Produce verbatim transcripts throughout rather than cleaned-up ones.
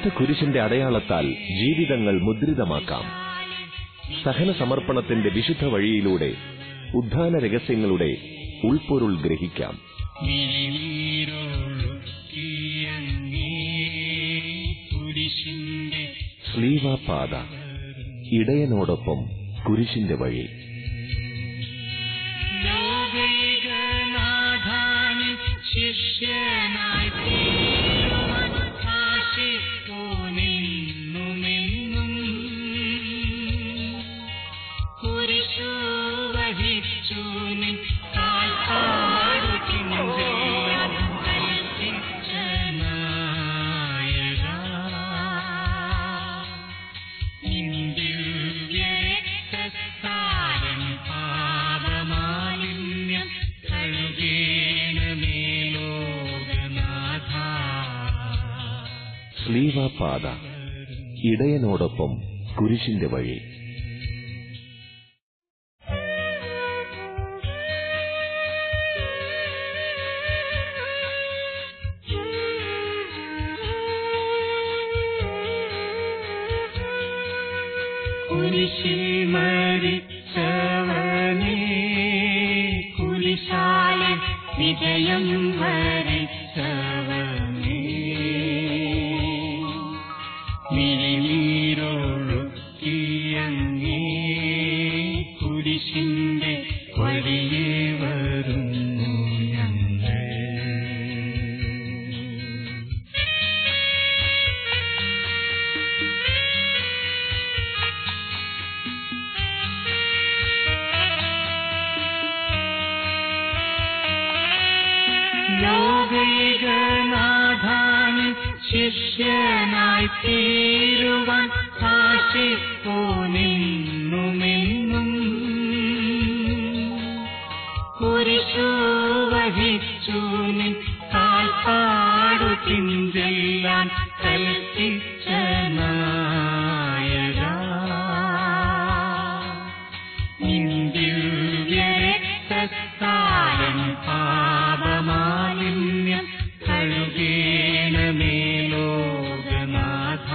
കറുത്ത കുരിശിന്റെ അടയാളത്താൽ ജീവിതങ്ങൾ മുദ്രിതമാക്കാം. സഹന സമർപ്പണത്തിന്റെ വിശുദ്ധ വഴിയിലൂടെ ഉദ്ധാന രഹസ്യങ്ങളുടെ ഉൾപ്പൊരുൾ ഗ്രഹിക്കാം. സ്ലീവാപാത, ഇടയനോടൊപ്പം കുരിശിന്റെ വഴി. സ്ലീവാപാത, ഇടയനോടൊപ്പം കുരിശിന്റെ വഴി. കുരിശിൽ മരിച്ചവനേ, കുരിശാലെ വിജയം വരിച്ചവനേ, മിഴിനീരൊഴുക്കിയങ്ങേ കുരിശിന്റെ വഴിയേ വരുന്നു ഞങ്ങൾ. ലോകൈകനാഥാന് ശിഷ്യനായി തീരുവാൻ ആശിപ്പോ നിന്നുമെന്നും, കുരിശു വഹിച്ചു നിൻ കാൽപ്പാടു പിഞ്ചെല്ലാൻ കൽപ്പിച്ച നായക, നിൻ ദിവ്യരക്തത്താലൻ പാപമാലിന്യം കഴുകേണമേ ലോകനാഥ.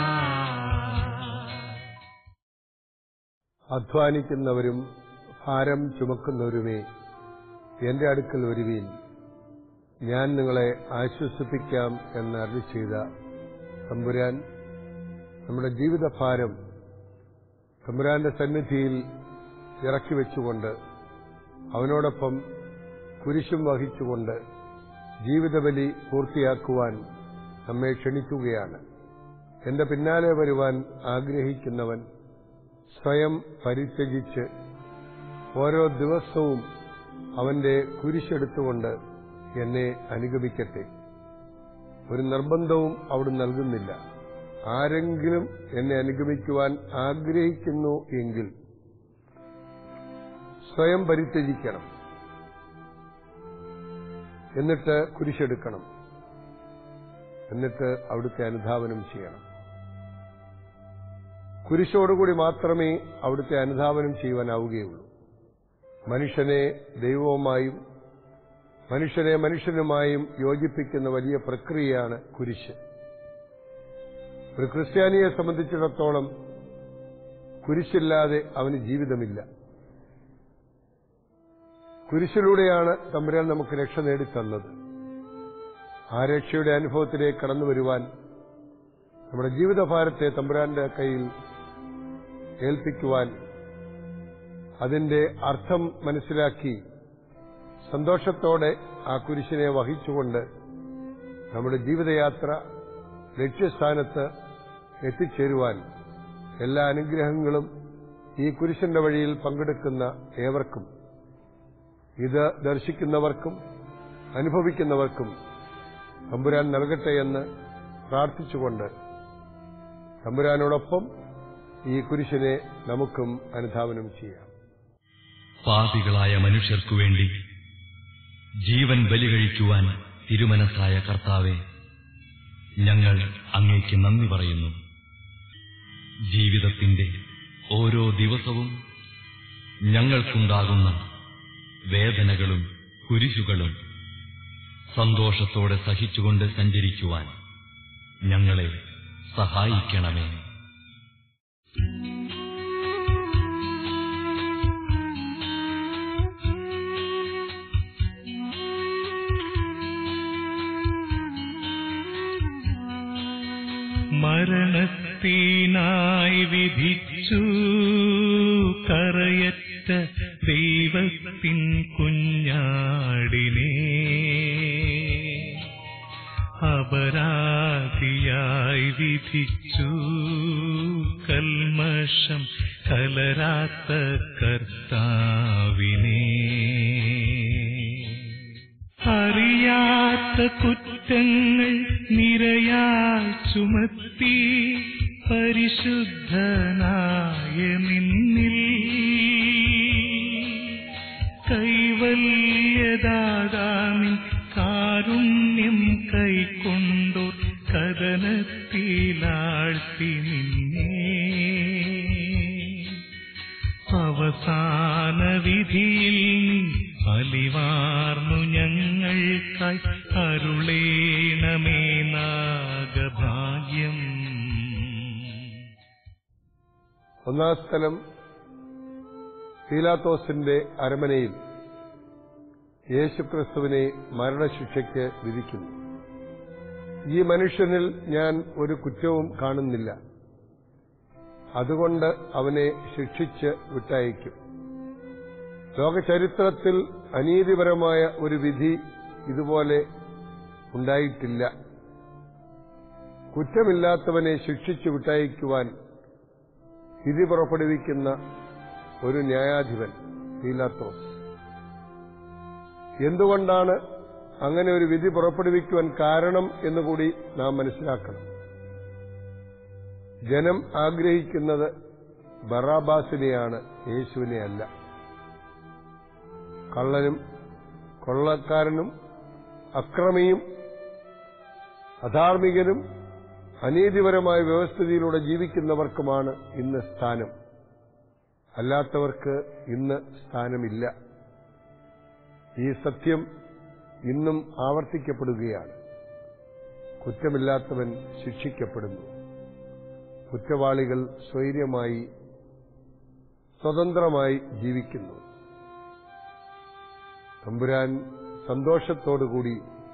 അധ്വാനിക്കുന്നവരും ഭാരം ചുമക്കുന്നവരുമേ, എന്റെ അടുക്കൽ വരുവീൻ, ഞാൻ നിങ്ങളെ ആശ്വസിപ്പിക്കാം എന്ന് അരുളി ചെയ്ത തമ്പുരാൻ നമ്മുടെ ജീവിതഭാരം തമ്പുരാന്റെ സന്നിധിയിൽ ഇറക്കി വെച്ചുകൊണ്ട് അവനോടൊപ്പം കുരിശും വഹിച്ചുകൊണ്ട് ജീവിതബലി പൂർത്തിയാക്കുവാൻ നമ്മെ ക്ഷണിക്കുകയാണ്. എന്റെ പിന്നാലെ വരുവാൻ ആഗ്രഹിക്കുന്നവൻ സ്വയം പരിത്യജിച്ച് ഓരോ ദിവസവും അവന്റെ കുരിശെടുത്തുകൊണ്ട് എന്നെ അനുഗമിക്കട്ടെ. ഒരു നിർബന്ധവും അവിടെ നൽകുന്നില്ല. ആരെങ്കിലും എന്നെ അനുഗമിക്കുവാൻ ആഗ്രഹിക്കുന്നു എങ്കിൽ സ്വയം പരിത്യജിക്കണം, എന്നിട്ട് കുരിശെടുക്കണം, എന്നിട്ട് അവിടുത്തെ അനുധാവനം ചെയ്യണം. കുരിശോടുകൂടി മാത്രമേ അവിടുത്തെ അനുധാവനം ചെയ്യുവാനാവുകയുള്ളൂ. മനുഷ്യനെ ദൈവവുമായും മനുഷ്യനെ മനുഷ്യനുമായും യോജിപ്പിക്കുന്ന വലിയ പ്രക്രിയയാണ് കുരിശ്. ഒരു ക്രിസ്ത്യാനിയെ സംബന്ധിച്ചിടത്തോളം കുരിശില്ലാതെ അവന് ജീവിതമില്ല. കുരിശിലൂടെയാണ് തമ്പുരാൻ നമുക്ക് രക്ഷ നേടിത്തന്നത്. ആ രക്ഷയുടെ അനുഭവത്തിലേക്ക് കടന്നു വരുവാൻ നമ്മുടെ ജീവിതഭാരത്തെ തമ്പുരാന്റെ കയ്യിൽ ഏൽപ്പിക്കുവാൻ, അതിന്റെ അർത്ഥം മനസ്സിലാക്കി സന്തോഷത്തോടെ ആ കുരിശിനെ വഹിച്ചുകൊണ്ട് നമ്മുടെ ജീവിതയാത്ര ലക്ഷ്യസ്ഥാനത്ത് എത്തിച്ചേരുവാൻ എല്ലാ അനുഗ്രഹങ്ങളും ഈ കുരിശിന്റെ വഴിയിൽ പങ്കെടുക്കുന്ന ഏവർക്കും, ഇത് ദർശിക്കുന്നവർക്കും അനുഭവിക്കുന്നവർക്കും തമ്പുരാൻ നൽകട്ടെ എന്ന് പ്രാർത്ഥിച്ചുകൊണ്ട് തമ്പുരാനോടൊപ്പം ഈ കുരിശിനെ നമുക്കും അനുധാവനം ചെയ്യാം. പാപികളായ മനുഷ്യർക്കു വേണ്ടി ജീവൻ ബലികഴിക്കുവാൻ തിരുമനസ്സായ കർത്താവേ, ഞങ്ങൾ അങ്ങേക്ക് നന്ദി പറയുന്നു. ജീവിതത്തിന്റെ ഓരോ ദിവസവും ഞങ്ങൾക്കുണ്ടാകുന്ന വേദനകളും കുരിശുകളും സന്തോഷത്തോടെ സഹിച്ചുകൊണ്ട് സഞ്ചരിക്കുവാൻ ഞങ്ങളെ സഹായിക്കണമേ. മരണത്തിനായി വിധിച്ചു കറയറ്റ ദൈവത്തിൻ കുഞ്ഞാടിനെ അപരാധിയായി വിധിച്ചു കൽമഷം കലരാത്ത കർത്താവിനെ അറിയാത്ത കുറ്റങ്ങൾ നിരയായി ചുമത്തി പരിശുദ്ധനായ നിന്നിൽ കൈവല്യദാതാവിൻ കാരുണ്യം കൈക്കൊണ്ടോർ കഥനത്തിലാഴ്ത്തി നിന്നെ അവസാന വിധിയിൽ നീ അലിവാർന്നു ഞങ്ങൾക്കായി അരുളേണമേ നാഗഭാഗ്യം. ഒന്നാം സ്ഥലം പീലാത്തോസിന്റെ അരമനയിൽ യേശുക്രിസ്തുവിനെ മരണശിക്ഷയ്ക്ക് വിധിക്കുന്നു. ഈ മനുഷ്യനിൽ ഞാൻ ഒരു കുറ്റവും കാണുന്നില്ല, അതുകൊണ്ട് അവനെ ശിക്ഷിച്ച് വിട്ടയക്കും. ലോകചരിത്രത്തിൽ അനീതിപരമായ ഒരു വിധി ഇതുപോലെ ഉണ്ടായിട്ടില്ല. കുറ്റമില്ലാത്തവനെ ശിക്ഷിച്ചു വിട്ടയക്കുവാൻ വിധി പുറപ്പെടുവിക്കുന്ന ഒരു ന്യായാധിപൻ പീലാത്തോസ്. എന്തുകൊണ്ടാണ് അങ്ങനെ ഒരു വിധി പുറപ്പെടുവിക്കുവാൻ കാരണം എന്നുകൂടി നാം മനസ്സിലാക്കണം. ജനം ആഗ്രഹിക്കുന്നത് ബറാബാസിനെയാണ്, യേശുവിനെ അല്ല. കള്ളനും കൊള്ളക്കാരനും അക്രമിയും അധാർമികനും അനീതിപരമായ വ്യവസ്ഥിതിയിലൂടെ ജീവിക്കുന്നവർക്കുമാണ് ഇന്ന് സ്ഥാനം. അല്ലാത്തവർക്ക് ഇന്ന് സ്ഥാനമില്ല. ഈ സത്യം ഇന്നും ആവർത്തിക്കപ്പെടുകയാണ്. കുറ്റമില്ലാത്തവൻ ശിക്ഷിക്കപ്പെടുന്നു. കുറ്റവാളികൾ സ്വൈര്യമായി സ്വതന്ത്രമായി ജീവിക്കുന്നു. തമ്പുരാൻ സന്തോഷത്തോടുകൂടി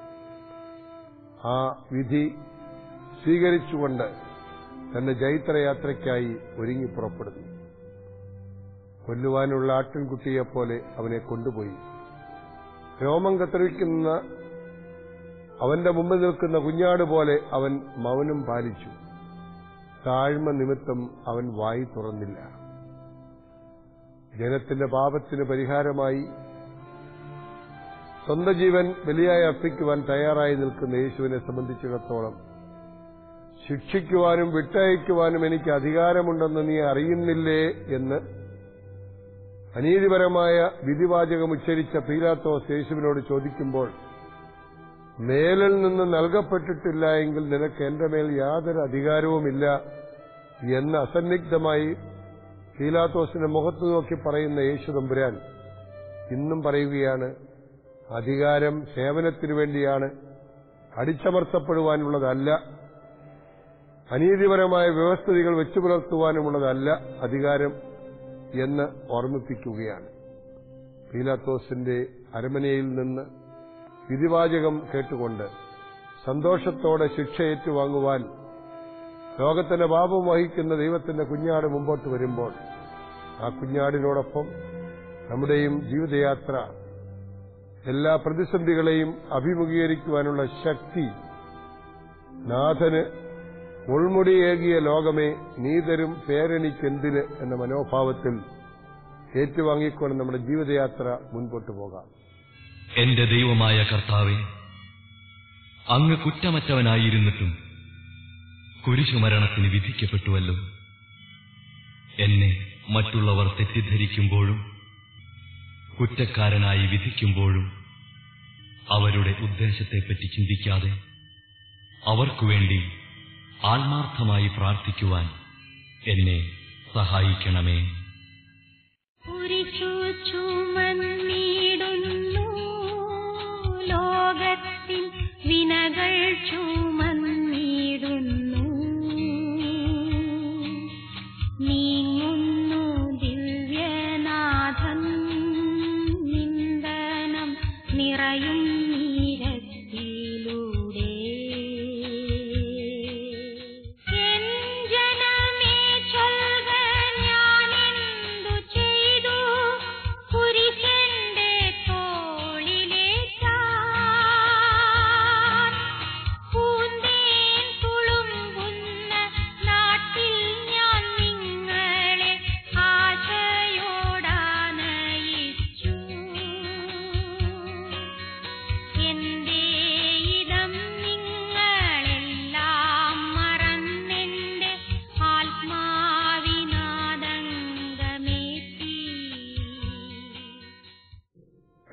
ആ വിധി സ്വീകരിച്ചുകൊണ്ട് തന്റെ ജൈത്രയാത്രയ്ക്കായി ഒരുങ്ങി പുറപ്പെടുന്നു. കൊല്ലുവാനുള്ള ആട്ടിൻകുട്ടിയെപ്പോലെ അവനെ കൊണ്ടുപോയി. രോമം കത്തിരിക്കുന്ന അവന്റെ മുമ്പിൽ നിൽക്കുന്ന കുഞ്ഞാട് പോലെ അവൻ മൗനം പാലിച്ചു. താഴ്മ നിമിത്തം അവൻ വായി തുറന്നില്ല. ജനത്തിന്റെ പാപത്തിന് പരിഹാരമായി സ്വന്തം ജീവൻ ബലിയായി അർപ്പിക്കുവാൻ തയ്യാറായി നിൽക്കുന്ന യേശുവിനെ സംബന്ധിച്ചിടത്തോളം ശിക്ഷിക്കുവാനും വിട്ടയക്കുവാനും എനിക്ക് അധികാരമുണ്ടെന്ന് നീ അറിയുന്നില്ലേ എന്ന് അനീതിപരമായ വിധിവാചകം ഉച്ചരിച്ച പീലാത്തോസ് യേശുവിനോട് ചോദിക്കുമ്പോൾ, മേലിൽ നിന്ന് നൽകപ്പെട്ടിട്ടില്ല എങ്കിൽ നിനക്ക് എന്റെ മേൽ യാതൊരു അധികാരവുമില്ല എന്ന് അസന്നിഗ്ധമായി പീലാത്തോസിന്റെ മുഖത്ത് നോക്കി പറയുന്ന യേശു തമ്പുരാൻ ഇന്നും പറയുകയാണ്, അധികാരം സേവനത്തിനു വേണ്ടിയാണ്, അടിച്ചമർത്തപ്പെടുവാനുള്ളതല്ല. അനീതിപരമായ വ്യവസ്ഥിതികൾ വെച്ചു പുലർത്തുവാനുമുള്ളതല്ല അധികാരം എന്ന് ഓർമ്മിപ്പിക്കുകയാണ്. പീലാത്തോസിന്റെ അരമനയിൽ നിന്ന് വിധിവാചകം കേട്ടുകൊണ്ട് സന്തോഷത്തോടെ ശിക്ഷ ഏറ്റുവാങ്ങുവാൻ ലോകത്തിന്റെ പാപം വഹിക്കുന്ന ദൈവത്തിന്റെ കുഞ്ഞാട് മുമ്പോട്ട് വരുമ്പോൾ ആ കുഞ്ഞാടിനോടൊപ്പം നമ്മുടെയും ജീവിതയാത്ര എല്ലാ പ്രതിസന്ധികളെയും അഭിമുഖീകരിക്കുവാനുള്ള ശക്തി നാഥന് മുൾമുടിയേകിയ ലോകമേ നീ തരും പേരെനിക്കെന്തിന് എന്ന മനോഭാവത്തിൽ ഏറ്റുവാങ്ങിക്കൊണ്ട് നമ്മുടെ ജീവിതയാത്ര മുൻപോട്ട് പോകാം. എന്റെ ദൈവമായ കർത്താവേ, അങ്ങ് കുറ്റമറ്റവനായിരുന്നിട്ടും കുരിശുമരണത്തിന് വിധിക്കപ്പെട്ടുവല്ലോ. എന്നെ മറ്റുള്ളവർ തെറ്റിദ്ധരിക്കുമ്പോഴും കുറ്റക്കാരനായി വിധിക്കുമ്പോഴും അവരുടെ ഉദ്ദേശത്തെപ്പറ്റി ചിന്തിക്കാതെ അവർക്കുവേണ്ടി ആത്മാർത്ഥമായി പ്രാർത്ഥിക്കുവാൻ എന്നെ സഹായിക്കണമേ. കുരിശു ചുമന്നിടുന്നു ലോകത്തിൻ വിനകൾ ചുമന്നിടുന്നു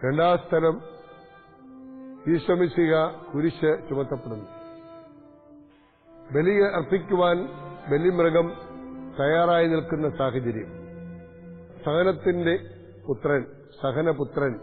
രണ്ടാം സ്ഥലം ഈശോമിശിഹ കുരിശ് ചുമത്തപ്പെടുന്നു. ബലി അർപ്പിക്കുവാൻ ബലിമൃഗം തയ്യാറായി നിൽക്കുന്ന സാഹചര്യം. സഹനത്തിന്റെ പുത്രൻ, സഹനപുത്രൻ,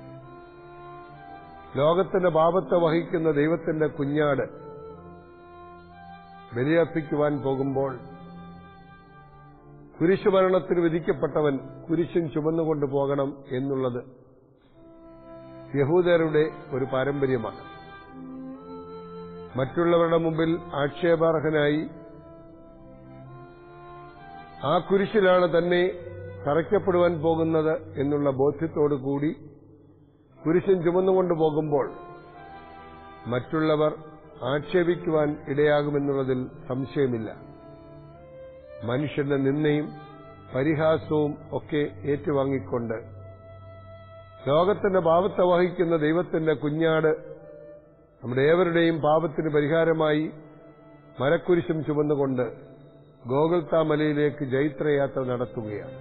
ലോകത്തിന്റെ പാപത്തെ വഹിക്കുന്ന ദൈവത്തിന്റെ കുഞ്ഞാട് ബലിയർപ്പിക്കുവാൻ പോകുമ്പോൾ കുരിശുമരണത്തിന് വിധിക്കപ്പെട്ടവൻ കുരിശും ചുമന്നുകൊണ്ട് പോകണം എന്നുള്ളത് യഹൂദരുടെ ഒരു പാരമ്പര്യമാണ്. മറ്റുള്ളവരുടെ മുമ്പിൽ ആക്ഷേപാർഹനായി ആ കുരിശിലാണ് തന്നെ തറയ്ക്കപ്പെടുവാൻ പോകുന്നത് എന്നുള്ള ബോധ്യത്തോടുകൂടി കുരിശും ചുമന്നുകൊണ്ട് പോകുമ്പോൾ മറ്റുള്ളവർ ആക്ഷേപിക്കുവാൻ ഇടയാകുമെന്നുള്ളതിൽ സംശയമില്ല. മനുഷ്യന്റെ നിന്ദയും പരിഹാസവും ഒക്കെ ഏറ്റുവാങ്ങിക്കൊണ്ട് ലോകത്തിന്റെ പാപത്തെ വഹിക്കുന്ന ദൈവത്തിന്റെ കുഞ്ഞാട് നമ്മുടെ ഏവരുടെയും പാപത്തിന് പരിഹാരമായി മരക്കുരിശും ചുമന്നുകൊണ്ട് ഗോഗുൽത്താ മലയിലേക്ക് ജൈത്രയാത്ര നടത്തുകയാണ്.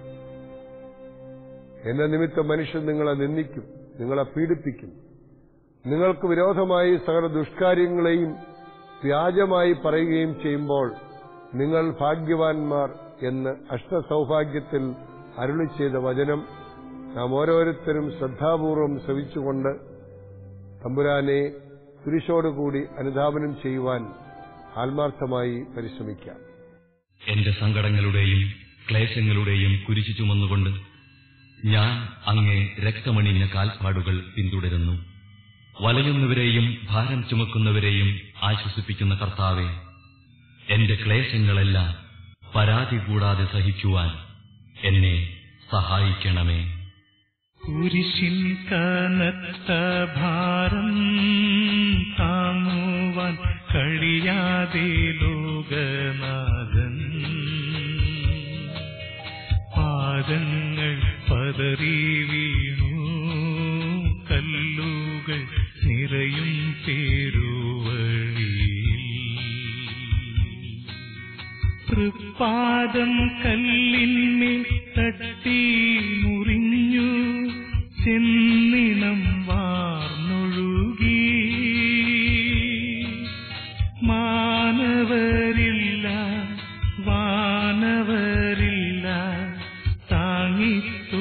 എന്ന നിമിത്തം മനുഷ്യൻ നിങ്ങളെ നിന്ദിക്കും, നിങ്ങളെ പീഡിപ്പിക്കും, നിങ്ങൾക്ക് വിരോധമായി സകല ദുഷ്കാര്യങ്ങളെയും വ്യാജമായി പറയുകയും ചെയ്യുമ്പോൾ നിങ്ങൾ ഭാഗ്യവാന്മാർ എന്ന് അഷ്ടസൗഭാഗ്യത്തിൽ അരുളി ചെയ്ത വചനം നാം ഓരോരുത്തരും ശ്രദ്ധാപൂർവം ശ്രവിച്ചുകൊണ്ട് തമ്പുരാനെ കുരിശോടുകൂടി അനുധാപനം ചെയ്യുവാൻ ആത്മാർത്ഥമായി പരിശ്രമിക്കാം. എന്റെ സങ്കടങ്ങളുടെയും ക്ലേശങ്ങളുടെയും കുരിശു ചുമന്നുകൊണ്ട് ഞാൻ അങ്ങേ രക്തമണിഞ്ഞ കാൽപ്പാടുകൾ പിന്തുടരുന്നു. വലയുന്നവരെയും ഭാരം ചുമക്കുന്നവരെയും ആശ്വസിപ്പിക്കുന്ന കർത്താവെ, എന്റെ ക്ലേശങ്ങളെല്ലാം പരാതി കൂടാതെ സഹിക്കുവാൻ എന്നെ സഹായിക്കണമേ. കുരിശിൻ കനത്ത ഭാരം താങ്ങുവാൻ കഴിയാതെ ലോകനാഥൻ പാദങ്ങൾ പതറി വീണു, കല്ലുകൾ നിറയും പേരുവഴി. തൃപ്പാദം കല്ലിന്മേൽ തട്ടി മുറിഞ്ഞു, ചെന്നിണം വാർന്നൊഴുകി. മാനവരില്ല വാനവരില്ല താങ്ങി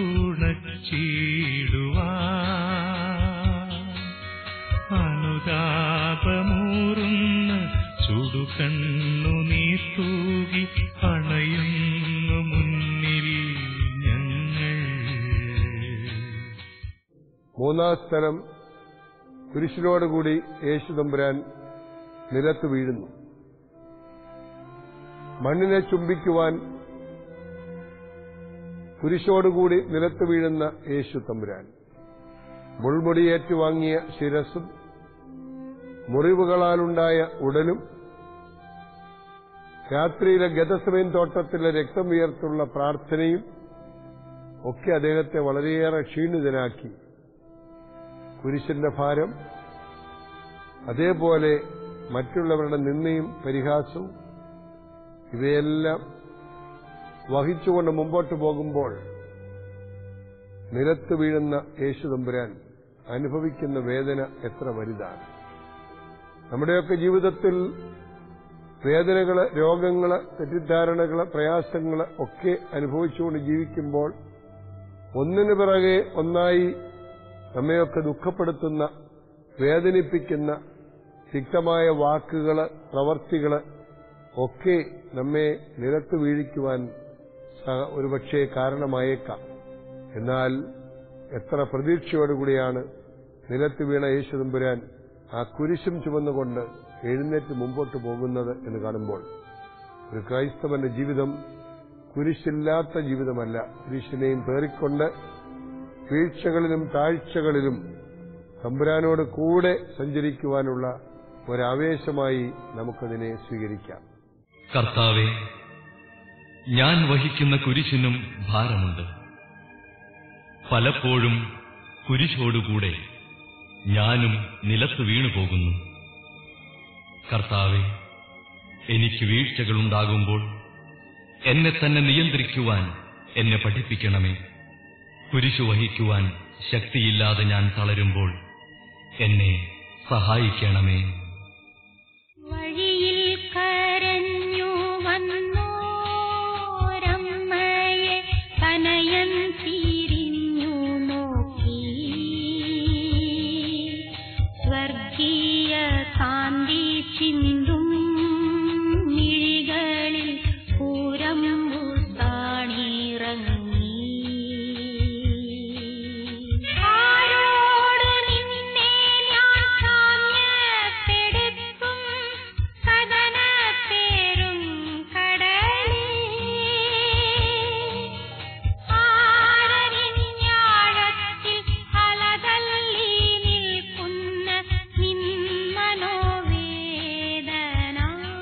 തുണച്ചിടുവാൻ. അനുതാപമൂറുന്ന ചുടുകണ്ണു നീർ തൂകി അണയുന്നു മുന്നിൽ ഞങ്ങൾ. മൂന്നാം സ്ഥലം കുരിശിനോടുകൂടി യേശു തമ്പുരാൻ നിലത്ത് വീഴുന്നു. മണ്ണിനെ ചുംബിക്കുവാൻ കുരിശോടുകൂടി നിലത്ത് വീഴുന്ന യേശു തമ്പുരാൻ മുൾമുടി ഏറ്റുവാങ്ങിയ ശിരസും മുറിവുകളാലുണ്ടായ ഉടലും രാത്രിയിലെ ഗതസമേൻ തോട്ടത്തിലെ രക്തം വിയർത്തുള്ള പ്രാർത്ഥനയും ഒക്കെ അദ്ദേഹത്തെ വളരെയേറെ ക്ഷീണിതനാക്കി. കുരിശിന്റെ ഭാരം, അതേപോലെ മറ്റുള്ളവരുടെ നിന്ദയും പരിഹാസവും ഇവയെല്ലാം വഹിച്ചുകൊണ്ട് മുമ്പോട്ട് പോകുമ്പോൾ നിലത്ത് വീഴുന്ന യേശു തമ്പുരാൻ അനുഭവിക്കുന്ന വേദന എത്ര വലുതാണ്. നമ്മുടെയൊക്കെ ജീവിതത്തിൽ വേദനകള്, രോഗങ്ങള്, തെറ്റിദ്ധാരണകള്, പ്രയാസങ്ങള് ഒക്കെ അനുഭവിച്ചുകൊണ്ട് ജീവിക്കുമ്പോൾ ഒന്നിനു പിറകെ ഒന്നായി നമ്മയൊക്കെ ദുഃഖപ്പെടുത്തുന്ന, വേദനിപ്പിക്കുന്ന തിക്തമായ വാക്കുകള്, പ്രവർത്തികള് ഒക്കെ നമ്മെ നിലത്ത് വീഴിക്കുവാൻ ഒരുപക്ഷെ കാരണമായേക്കാം. എന്നാൽ എത്ര പ്രതീക്ഷയോടുകൂടിയാണ് നിലത്ത് വീണ യേശു തമ്പുരാൻ ആ കുരിശും ചുമന്നുകൊണ്ട് എഴുന്നേറ്റ് മുമ്പോട്ട് പോകുന്നത് എന്ന് കാണുമ്പോൾ ഒരു ക്രൈസ്തവന്റെ ജീവിതം കുരിശില്ലാത്ത ജീവിതമല്ല. കുരിശിനെയും പേറിക്കൊണ്ട് വീഴ്ചകളിലും താഴ്ചകളിലും തമ്പുരാനോട് കൂടെ സഞ്ചരിക്കുവാനുള്ള ഒരാവേശമായി നമുക്കതിനെ സ്വീകരിക്കാം. കർത്താവേ, ഞാൻ വഹിക്കുന്ന കുരിശിനും ഭാരമുണ്ട്. പലപ്പോഴും കുരിശോടുകൂടെ ഞാനും നിലത്ത് വീണുപോകുന്നു. കർത്താവേ, എനിക്ക് വീഴ്ചകളുണ്ടാകുമ്പോൾ എന്നെ തന്നെ നിയന്ത്രിക്കുവാൻ എന്നെ പഠിപ്പിക്കണമേ. കുരിശു വഹിക്കുവാൻ ശക്തിയില്ലാതെ ഞാൻ തളരുമ്പോൾ എന്നെ സഹായിക്കണമേ. വഴിയിൽ കരഞ്ഞു വന്നോരമ്മയെ തനയൻ തിരിഞ്ഞു നോക്കി, സ്വർഗീയ കാന്തി ചിന്തും മിഴികളിൽ പൂരമ്പു താണിറങ്ങി. ആരോട് നിന്നെ ഞാൻ സാമ്യപ്പെടുത്തും കഥനപ്പേരും കടലേ, ആരരിഞ്ഞാഴത്തിൽ അലതല്ലി നിൽക്കുന്ന നിൻ മനോവേദന,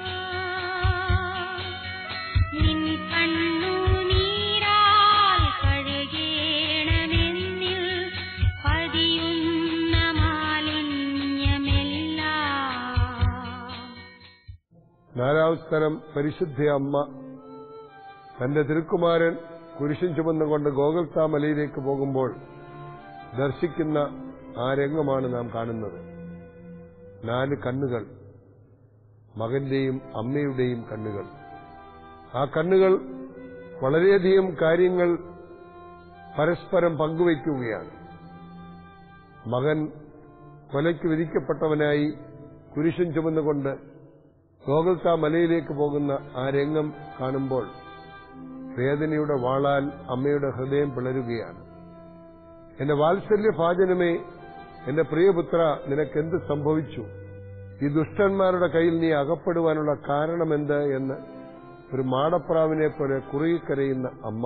നിൻ കണ്ണുനീരാൽ കഴുകേണമെന്നിൽ പതിയുന്ന മാലിന്യമെല്ലാം. നാലാം സ്ഥലം പരിശുദ്ധ അമ്മ തന്റെ തിരുക്കുമാരൻ കുരിശും ചുമന്നുകൊണ്ട് ഗോഗൽത്താ മലയിലേക്ക് പോകുമ്പോൾ ദർശിക്കുന്ന ആ രംഗമാണ് നാം കാണുന്നത്. നാല് കണ്ണുകൾ, മകന്റെയും അമ്മയുടെയും കണ്ണുകൾ. ആ കണ്ണുകൾ വളരെയധികം കാര്യങ്ങൾ പരസ്പരം പങ്കുവയ്ക്കുകയാണ്. മകൻ കൊലയ്ക്ക് വിധിക്കപ്പെട്ടവനായി കുരിശും ചുമന്നുകൊണ്ട് ഗോഗൽത്താ മലയിലേക്ക് പോകുന്ന ആ രംഗം കാണുമ്പോൾ വേദനയുടെ വാളാൽ അമ്മയുടെ ഹൃദയം പിളരുകയാണ്. എന്റെ വാത്സല്യഭാജനമേ, എന്റെ പ്രിയപുത്ര, നിനക്കെന്ത് സംഭവിച്ചു? ഈ ദുഷ്ടന്മാരുടെ കയ്യിൽ നീ അകപ്പെടുവാനുള്ള കാരണമെന്ത് എന്ന് ഒരു മാടപ്രാവിനെ പോലെ കുറുകിക്കരയുന്ന അമ്മ.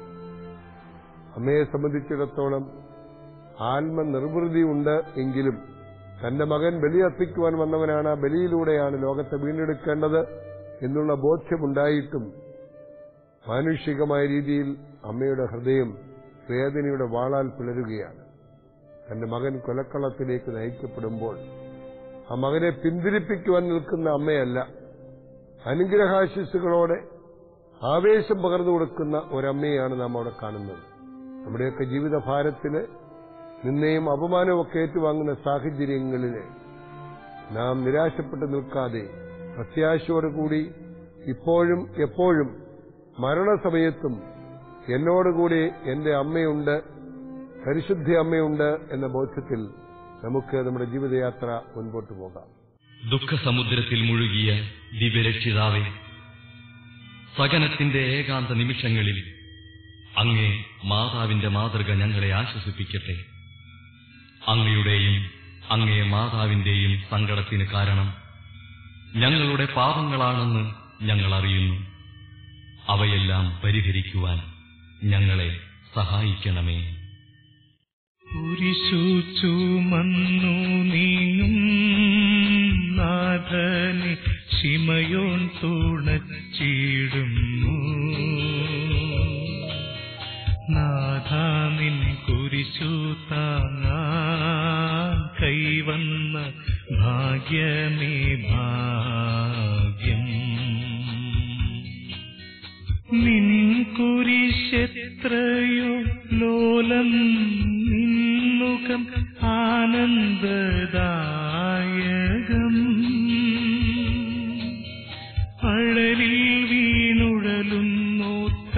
അമ്മയെ സംബന്ധിച്ചിടത്തോളം ആത്മനിർവൃതിയുണ്ട് എങ്കിലും തന്റെ മകൻ ബലിയർപ്പിക്കുവാൻ വന്നവനാണ്, ആ ബലിയിലൂടെയാണ് ലോകത്തെ വീണ്ടെടുക്കേണ്ടത് എന്നുള്ള ബോധ്യമുണ്ടായിട്ടും മാനുഷികമായ രീതിയിൽ അമ്മയുടെ ഹൃദയം വേദനയുടെ വാളാൽ പിളരുകയാണ്. തന്റെ മകൻ കൊലക്കളത്തിലേക്ക് നയിക്കപ്പെടുമ്പോൾ ആ മകനെ പിന്തിരിപ്പിക്കുവാൻ നിൽക്കുന്ന അമ്മയല്ല, അനുഗ്രഹാശിസ്സുകളോടെ ആവേശം പകർന്നു കൊടുക്കുന്ന ഒരമ്മയാണ് നാം അവിടെ കാണുന്നത്. നമ്മുടെയൊക്കെ ജീവിതഭാരത്തിന് നിന്നെയും അപമാനവും ഒക്കെ ഏറ്റുവാങ്ങുന്ന സാഹചര്യങ്ങളിൽ നാം നിരാശപ്പെട്ടു നിൽക്കാതെ പ്രത്യാശയോടുകൂടി ഇപ്പോഴും എപ്പോഴും മരണസമയത്തും എന്നോടുകൂടി എന്റെ അമ്മയുണ്ട്, പരിശുദ്ധ അമ്മയുണ്ട് എന്ന ബോധ്യത്തിൽ നമുക്ക് നമ്മുടെ ജീവിതയാത്ര മുൻപോട്ട് പോകാം. ദുഃഖസമുദ്രത്തിൽ മുഴുകിയ ദിവ്യരക്ഷിതാവേ, സഹനത്തിന്റെ ഏകാന്ത നിമിഷങ്ങളിൽ അങ്ങേ മാതാവിന്റെ മാതൃക ഞങ്ങളെ ആശ്വസിപ്പിക്കട്ടെ. അങ്ങയുടെയും അങ്ങേ മാതാവിന്റെയും സങ്കടത്തിന് കാരണം ഞങ്ങളുടെ പാപങ്ങളാണെന്ന് ഞങ്ങൾ അറിയുന്നു. അവയെല്ലാം പരിഹരിക്കുവാൻ ഞങ്ങളെ സഹായിക്കണമേ. കുരിശു ചുമന്നു നീങ്ങും നാഥനെ ശിമയോൻ തുണച്ചിടുന്നു. നാഥാ നിൻ കുരിശു താങ്ങാൻ കൈവന്ന ഭാഗ്യമേ ഭാഗ്യം. നിൻ കുരിശെത്രയോ ലോലം, നിന്നുകം ആനന്ദദായകം. അഴലിൽ വീണുഴലുന്നു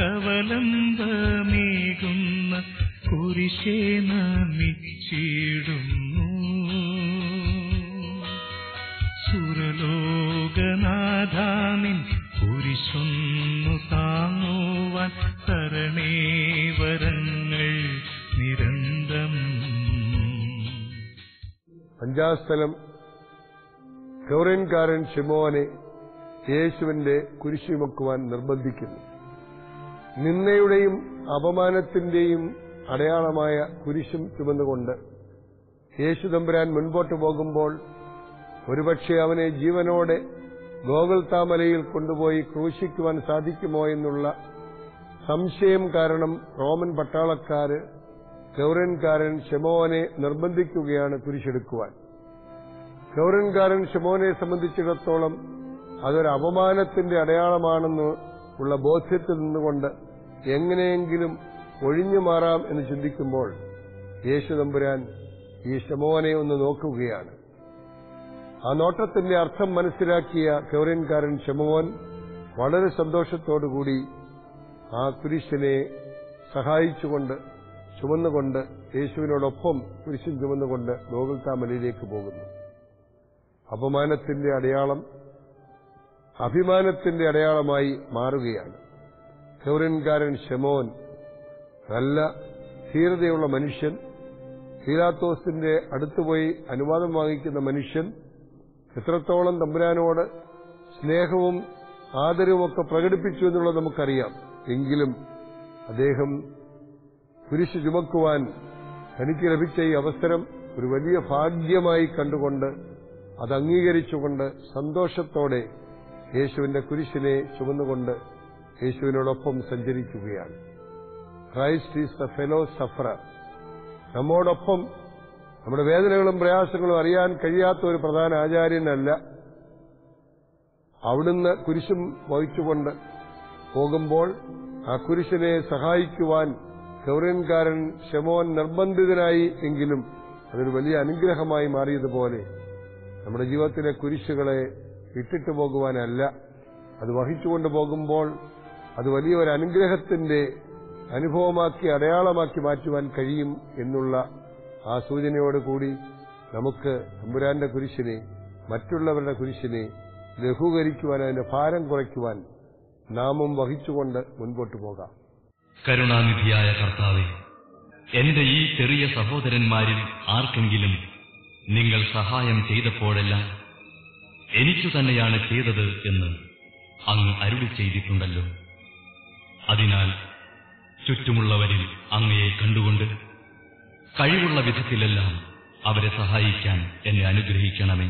കവലംബമേകുന്ന കുരിശേ നമിച്ചിടുന്നു. സുരലോകനാഥാനിൻ കുരിശൊന്നു താങ്ങുവാൻ തരണേ വരങ്ങൾ നിരന്തം. അഞ്ചാം സ്ഥലം കൗരൻകാരൻ ശിമോനെ യേശുവിന്റെ കുരിശ് ചുമക്കുവാൻ നിർബന്ധിക്കുന്നു. നിന്ദയുടെയും അപമാനത്തിന്റെയും അടയാളമായ കുരിശും ചുമന്നുകൊണ്ട് യേശു തമ്പുരാൻ മുൻപോട്ട് പോകുമ്പോൾ ഒരുപക്ഷെ അവനെ ജീവനോടെ ഗോഗൽത്താ മലയിൽ കൊണ്ടുപോയി ക്രൂശിക്കുവാൻ സാധിക്കുമോ എന്നുള്ള സംശയം കാരണം റോമൻ പട്ടാളക്കാര് കൗരൻകാരൻ ശിമോനെ നിർബന്ധിക്കുകയാണ് കുരിശെടുക്കുവാൻ. കൗരൻകാരൻ ശിമോനെ സംബന്ധിച്ചിടത്തോളം അതൊരു അപമാനത്തിന്റെ അടയാളമാണെന്ന് ഉള്ള ബോധ്യത്തിൽ നിന്നുകൊണ്ട് എങ്ങനെയെങ്കിലും ഒഴിഞ്ഞു മാറാം എന്ന് ചിന്തിക്കുമ്പോൾ യേശു തമ്പുരാൻ ഈ ശമോനെ ഒന്ന് നോക്കുകയാണ്. ആ നോട്ടത്തിന്റെ അർത്ഥം മനസ്സിലാക്കിയ കൗരൻകാരൻ ശമോൻ വളരെ സന്തോഷത്തോടുകൂടി ആ കുരിശിനെ സഹായിച്ചുകൊണ്ട് ചുമന്നുകൊണ്ട് യേശുവിനോടൊപ്പം കുരിശും ചുമന്നുകൊണ്ട് ഗോഗുൽത്താ മലയിലേക്ക് പോകുന്നു. അപമാനത്തിന്റെ അടയാളം അഭിമാനത്തിന്റെ അടയാളമായി മാറുകയാണ്. കൗരൻകാരൻ ശമോൻ നല്ല ധീരതയുള്ള മനുഷ്യൻ, പീലാത്തോസിന്റെ അടുത്തുപോയി അനുവാദം വാങ്ങിക്കുന്ന മനുഷ്യൻ, എത്രത്തോളം തമ്പുരാനോട് സ്നേഹവും ആദരവുമൊക്കെ പ്രകടിപ്പിച്ചു എന്നുള്ളത് നമുക്കറിയാം. എങ്കിലും അദ്ദേഹം കുരിശ് ചുമക്കുവാൻ തനിക്ക് ലഭിച്ച ഈ അവസരം ഒരു വലിയ ഭാഗ്യമായി കണ്ടുകൊണ്ട് അത് അംഗീകരിച്ചുകൊണ്ട് സന്തോഷത്തോടെ യേശുവിന്റെ കുരിശിനെ ചുമന്നുകൊണ്ട് യേശുവിനോടൊപ്പം സഞ്ചരിക്കുകയാണ്. Christ is the fellow sufferer. നമ്മോടൊപ്പം നമ്മുടെ വേദനകളും പ്രയാസങ്ങളും അറിയാൻ കഴിയാത്ത ഒരു പ്രധാന ആചാര്യനല്ല. അവിടുന്ന് കുരിശും വഹിച്ചുകൊണ്ട് പോകുമ്പോൾ ആ കുരിശിനെ സഹായിക്കുവാൻ കൗരൻകാരൻ ശമോൻ നിർബന്ധിതനായി എങ്കിലും അതൊരു വലിയ അനുഗ്രഹമായി മാറിയതുപോലെ നമ്മുടെ ജീവിതത്തിലെ കുരിശുകളെ ഇട്ടിട്ട് പോകുവാനല്ല, അത് വഹിച്ചുകൊണ്ട് പോകുമ്പോൾ അത് വലിയൊരു അനുഗ്രഹത്തിന്റെ അനുഭവമാക്കി അടയാളമാക്കി മാറ്റുവാൻ കഴിയും എന്നുള്ള ആ സൂചനയോടുകൂടി നമുക്ക് തമ്പുരാന്റെ കുരിശിനെ, മറ്റുള്ളവരുടെ കുരിശിനെ ലഘൂകരിക്കുവാൻ, അതിന്റെ ഭാരം കുറയ്ക്കുവാൻ നാമും വഹിച്ചുകൊണ്ട് മുൻപോട്ട് പോകാം. കരുണാനിധിയായ കർത്താവേ, എന്റെ ഈ ചെറിയ സഹോദരന്മാരിൽ ആർക്കെങ്കിലും നിങ്ങൾ സഹായം ചെയ്തപ്പോഴെല്ലാം എനിക്കു തന്നെയാണ് ചെയ്തത് എന്ന് അങ്ങ് അരുളി ചെയ്തിട്ടുണ്ടല്ലോ. അതിനാൽ ചുറ്റുമുള്ളവരിൽ അങ്ങയെ കണ്ടുകൊണ്ട് കഴിവുള്ള വിധത്തിലെല്ലാം അവരെ സഹായിക്കാൻ എന്നെ അനുഗ്രഹിക്കണമേ.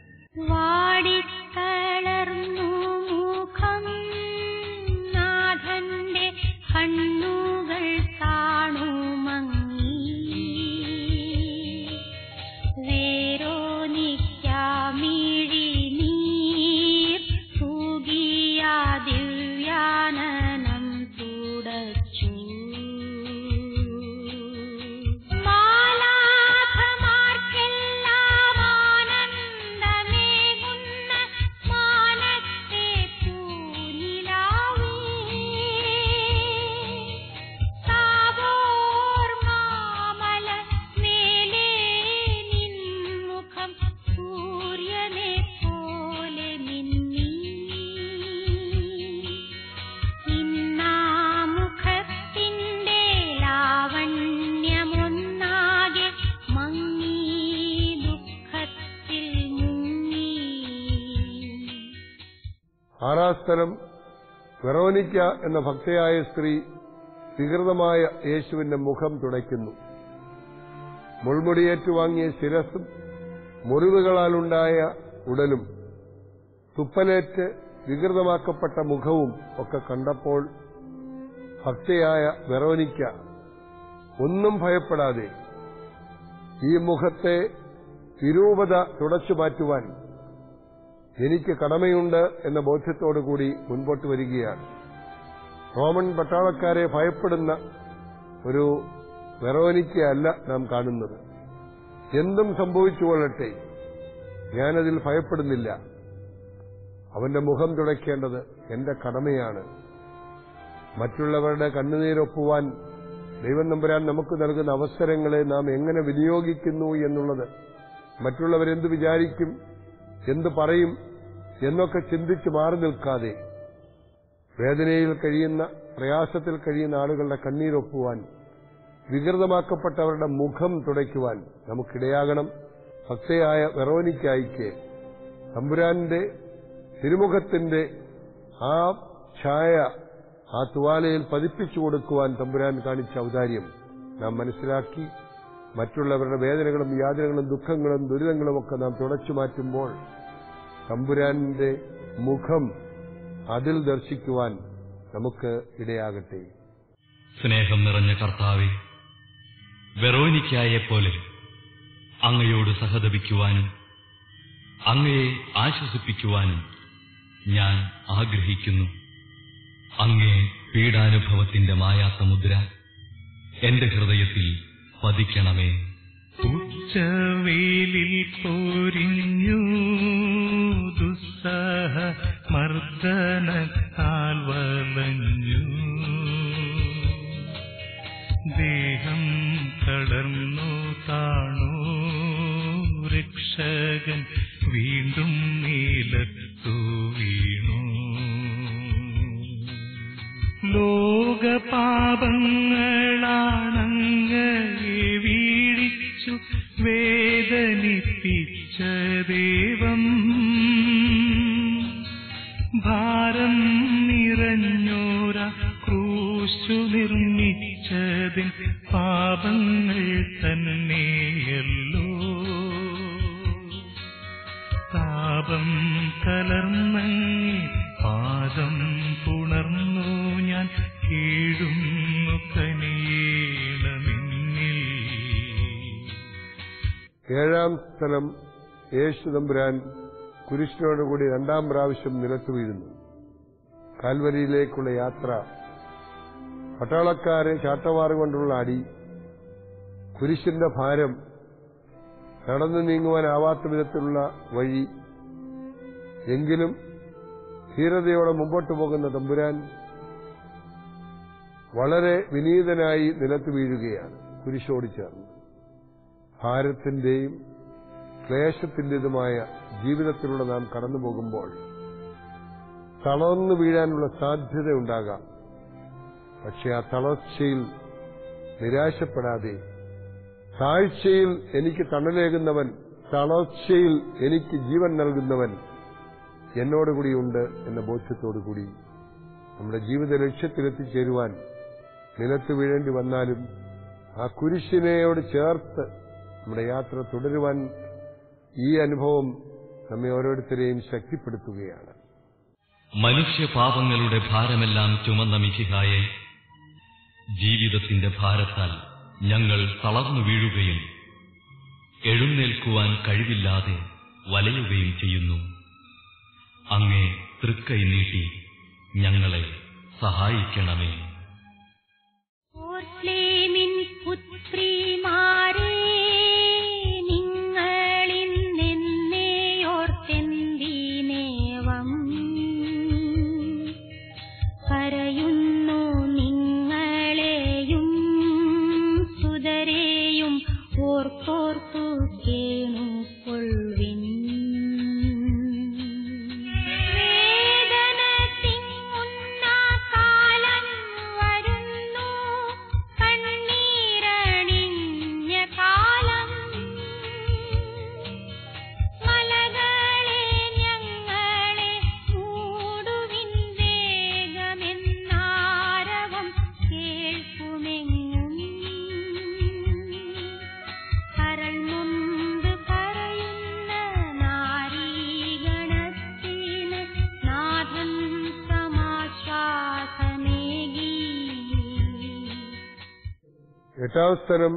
വാടിത്തളർന്നു മുഖം നാഥന്റെ കണ്ണുകൾ കാണുമങ്ങി വേരോനിക്കാമിഴി നീർ തൂകിയ ദിവ്യാനനം തുടച്ചു. മാലാഖമാർക്കെല്ലാം ആനന്ദമേകുന്ന മാനത്തെ പൂനിലാവേ, താബോർ മാമല മേലേ നിൻ മുഖം സൂര്യനെ പോലെ മിന്നി. ഇന്നാ മുഖത്തിന്റെ ലാവണ്യമൊന്നാകെ മങ്ങി ദുഃഖത്തിൽ മുങ്ങി. ആറാം സ്ഥലം വെറോനിക്ക എന്ന ഭക്തയായ സ്ത്രീ വികൃതമായ യേശുവിന്റെ മുഖം തുടയ്ക്കുന്നു. മുൾമുടിയേറ്റുവാങ്ങിയ ശിരസും മുറിവുകളാലുണ്ടായ ഉടലും തുപ്പലേറ്റ് വികൃതമാക്കപ്പെട്ട മുഖവും ഒക്കെ കണ്ടപ്പോൾ ഭക്തയായ വെറോനിക്ക ഒന്നും ഭയപ്പെടാതെ ഈ മുഖത്തെ വിരൂപത തുടച്ചു മാറ്റുവാൻ എനിക്ക് കടമയുണ്ട് എന്ന ബോധ്യത്തോടുകൂടി മുൻപോട്ട് വരികയാണ്. റോമൻ പട്ടാളക്കാരെ ഭയപ്പെടുന്ന ഒരു വെറോനിക്കയല്ല നാം കാണുന്നത്. എന്തും സംഭവിച്ചുകൊള്ളട്ടെ, ഞാനതിൽ ഭയപ്പെടുന്നില്ല. അവന്റെ മുഖം തുടയ്ക്കേണ്ടത് എന്റെ കടമയാണ്. മറ്റുള്ളവരുടെ കണ്ണുനീരൊപ്പുവാൻ ദൈവം തമ്പുരാൻ നമുക്ക് നൽകുന്ന അവസരങ്ങളെ നാം എങ്ങനെ വിനിയോഗിക്കുന്നു എന്നുള്ളത് മറ്റുള്ളവരെന്ത് വിചാരിക്കും, എന്തു പറയും എന്നൊക്കെ ചിന്തിച്ച് മാറി നിൽക്കാതെ വേദനയിൽ കഴിയുന്ന, പ്രയാസത്തിൽ കഴിയുന്ന ആളുകളുടെ കണ്ണീരൊപ്പുവാൻ, വികൃതമാക്കപ്പെട്ടവരുടെ മുഖം തുടയ്ക്കുവാൻ നമുക്കിടയാകണം. ഭക്തയായ വെറോനിക്കായിക്ക് തമ്പുരാന്റെ തിരുമുഖത്തിന്റെ ആ ഛായ ആ തുവാലയിൽ പതിപ്പിച്ചു കൊടുക്കുവാൻ തമ്പുരാൻ കാണിച്ച ഔദാര്യം നാം മനസ്സിലാക്കി മറ്റുള്ളവരുടെ വേദനകളും യാതനകളും ദുഃഖങ്ങളും ദുരിതങ്ങളും ഒക്കെ നാം തുടച്ചു മാറ്റുമ്പോൾ തമ്പുരാന്റെ മുഖം അതിൽ ദർശിക്കുവാൻ നമുക്ക് ഇടയാകട്ടെ. സ്നേഹം നിറഞ്ഞ കർത്താവേ, വെറോനിക്കയെപ്പോലെ അങ്ങയോട് സഹതപിക്കുവാനും അങ്ങയെ ആശ്വസിപ്പിക്കുവാനും ഞാൻ ആഗ്രഹിക്കുന്നു. അങ്ങേ പീഡാനുഭവത്തിന്റെ മായാത്ത മുദ്ര എന്റെ ഹൃദയത്തിൽ പതിക്കണമേ. ഉച്ചവേലിൽ പോരിഞ്ഞു ദുസ്സഹ മർദ്ദനത്താൽ വലഞ്ഞു, ദേഹം തളർന്നു താണു രക്ഷകൻ വീണ്ടും നീലത്തു വീണു. ലോകപാപങ്ങളാണങ്ങയെ വീഴിച്ചു വേദനിപ്പിച്ച ദൈവം, ഭാരം നിറഞ്ഞോര ക്രൂശു നിർമ്മിച്ചതിൻ പാപങ്ങൾ തന്നെയല്ലോ. താപം കലർന്നങ്ങി പാദം പുണർന്നു ഞാൻ കീഴുന്നു കനിയേണമെന്നിൽ. ഏഴാം സ്ഥലം യേശു തമ്പുരാൻ കുരിശിനോടുകൂടി രണ്ടാം പ്രാവശ്യം നിലത്തു വീഴുന്നു. കാൽവരിയിലേക്കുള്ള യാത്ര, പട്ടാളക്കാരെ ചാട്ടവാറുകൊണ്ടുള്ള അടി, കുരിശിന്റെ ഭാരം, നടന്നു നീങ്ങുവാനാവാത്ത വിധത്തിലുള്ള വഴി. എങ്കിലും ധീരതയോടെ മുമ്പോട്ട് പോകുന്ന തമ്പുരാൻ വളരെ വിനീതനായി നിലത്ത് വീഴുകയാണ് കുരിശോട് ചേർന്ന്. ഭാരത്തിന്റെയും ക്ലേശത്തിന്റേതുമായ ജീവിതത്തിലൂടെ നാം കടന്നു പോകുമ്പോൾ തളർന്നു വീഴാനുള്ള സാധ്യതയുണ്ടാകാം. പക്ഷെ ആ തളർച്ചയിൽ നിരാശപ്പെടാതെ, താഴ്ചയിൽ എനിക്ക് തണലേകുന്നവൻ, തളർച്ചയിൽ എനിക്ക് ജീവൻ നൽകുന്നവൻ എന്നോടുകൂടിയുണ്ട് എന്ന ബോധ്യത്തോടുകൂടി നമ്മുടെ ജീവിത ലക്ഷ്യത്തിലെത്തിച്ചേരുവാൻ നിലത്ത് വീഴേണ്ടി വന്നാലും ആ കുരിശിനെയോട് ചേർത്ത് നമ്മുടെ യാത്ര തുടരുവാൻ ഈ അനുഭവം നമ്മെ ഓരോരുത്തരെയും ശക്തിപ്പെടുത്തുകയാണ്. മനുഷ്യപാപങ്ങളുടെ ഭാരമെല്ലാം ചുമന്ന മിശിഹായെ, ജീവിതത്തിന്റെ ഭാരത്താൽ ഞങ്ങൾ തളർന്നു വീഴുകയും എഴുന്നേൽക്കുവാൻ കഴിവില്ലാതെ വലയുകയും ചെയ്യുന്നു. അങ്ങേ തൃക്കൈ നീട്ടി ഞങ്ങളെ സഹായിക്കണമേ. ഓർശ്ലേമിൻ പുത്രിമാരേ, നിങ്ങളിന്നെന്നെയോർത്തെന്തിനേവം കരയുന്നു നിങ്ങളെയും സുതരെയും ഓർത്തോർത്തു കേണുകൊള്ളുവിൻ. എട്ടാം സ്ഥലം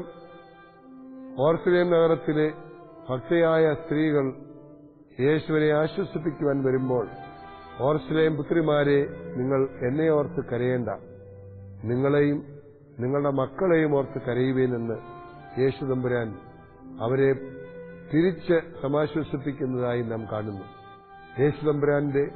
ഓർശ്ലേം നഗരത്തിലെ ഭക്തയായ സ്ത്രീകൾ യേശുവിനെ ആശ്വസിപ്പിക്കുവാൻ വരുമ്പോൾ, ഓർശ്ലേം പുത്രിമാരെ, നിങ്ങൾ എന്നെ ഓർത്ത് കരയേണ്ട, നിങ്ങളെയും നിങ്ങളുടെ മക്കളെയും ഓർത്ത് കരയുവേനെന്ന് യേശു തമ്പുരാൻ അവരെ തിരിച്ച് സമാശ്വസിപ്പിക്കുന്നതായി നാം കാണുന്നു. യേശു തമ്പുരാന്റെ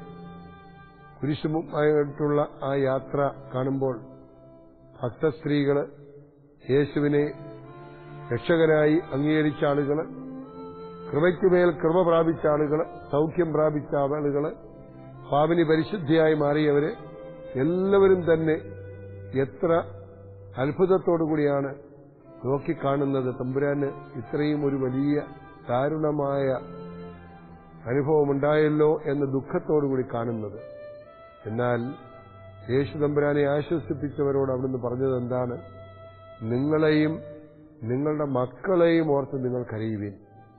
കുരിശുമായിട്ടുള്ള ആ യാത്ര കാണുമ്പോൾ ഭക്തസ്ത്രീകള്, യേശുവിനെ രക്ഷകനായി അംഗീകരിച്ച ആളുകള്, കൃപയ്ക്കുമേൽ കൃപ പ്രാപിച്ച ആളുകള്, സൗഖ്യം പ്രാപിച്ച ആളുകള്, പാപിനി പരിശുദ്ധിയായി മാറിയവര് എല്ലാവരും തന്നെ എത്ര അത്ഭുതത്തോടുകൂടിയാണ് നോക്കിക്കാണുന്നത്. തമ്പുരാന് ഇത്രയും ഒരു വലിയ ദാരുണമായ അനുഭവമുണ്ടായല്ലോ എന്ന ദുഃഖത്തോടുകൂടി കാണുന്നത്. എന്നാൽ യേശു തമ്പുരാനെ ആശ്വസിപ്പിച്ചവരോട് അവിടുന്ന് പറഞ്ഞത് എന്താണ്? നിങ്ങളെയും നിങ്ങളുടെ മക്കളെയും ഓർത്ത് നിങ്ങൾ കരയുവിൻ.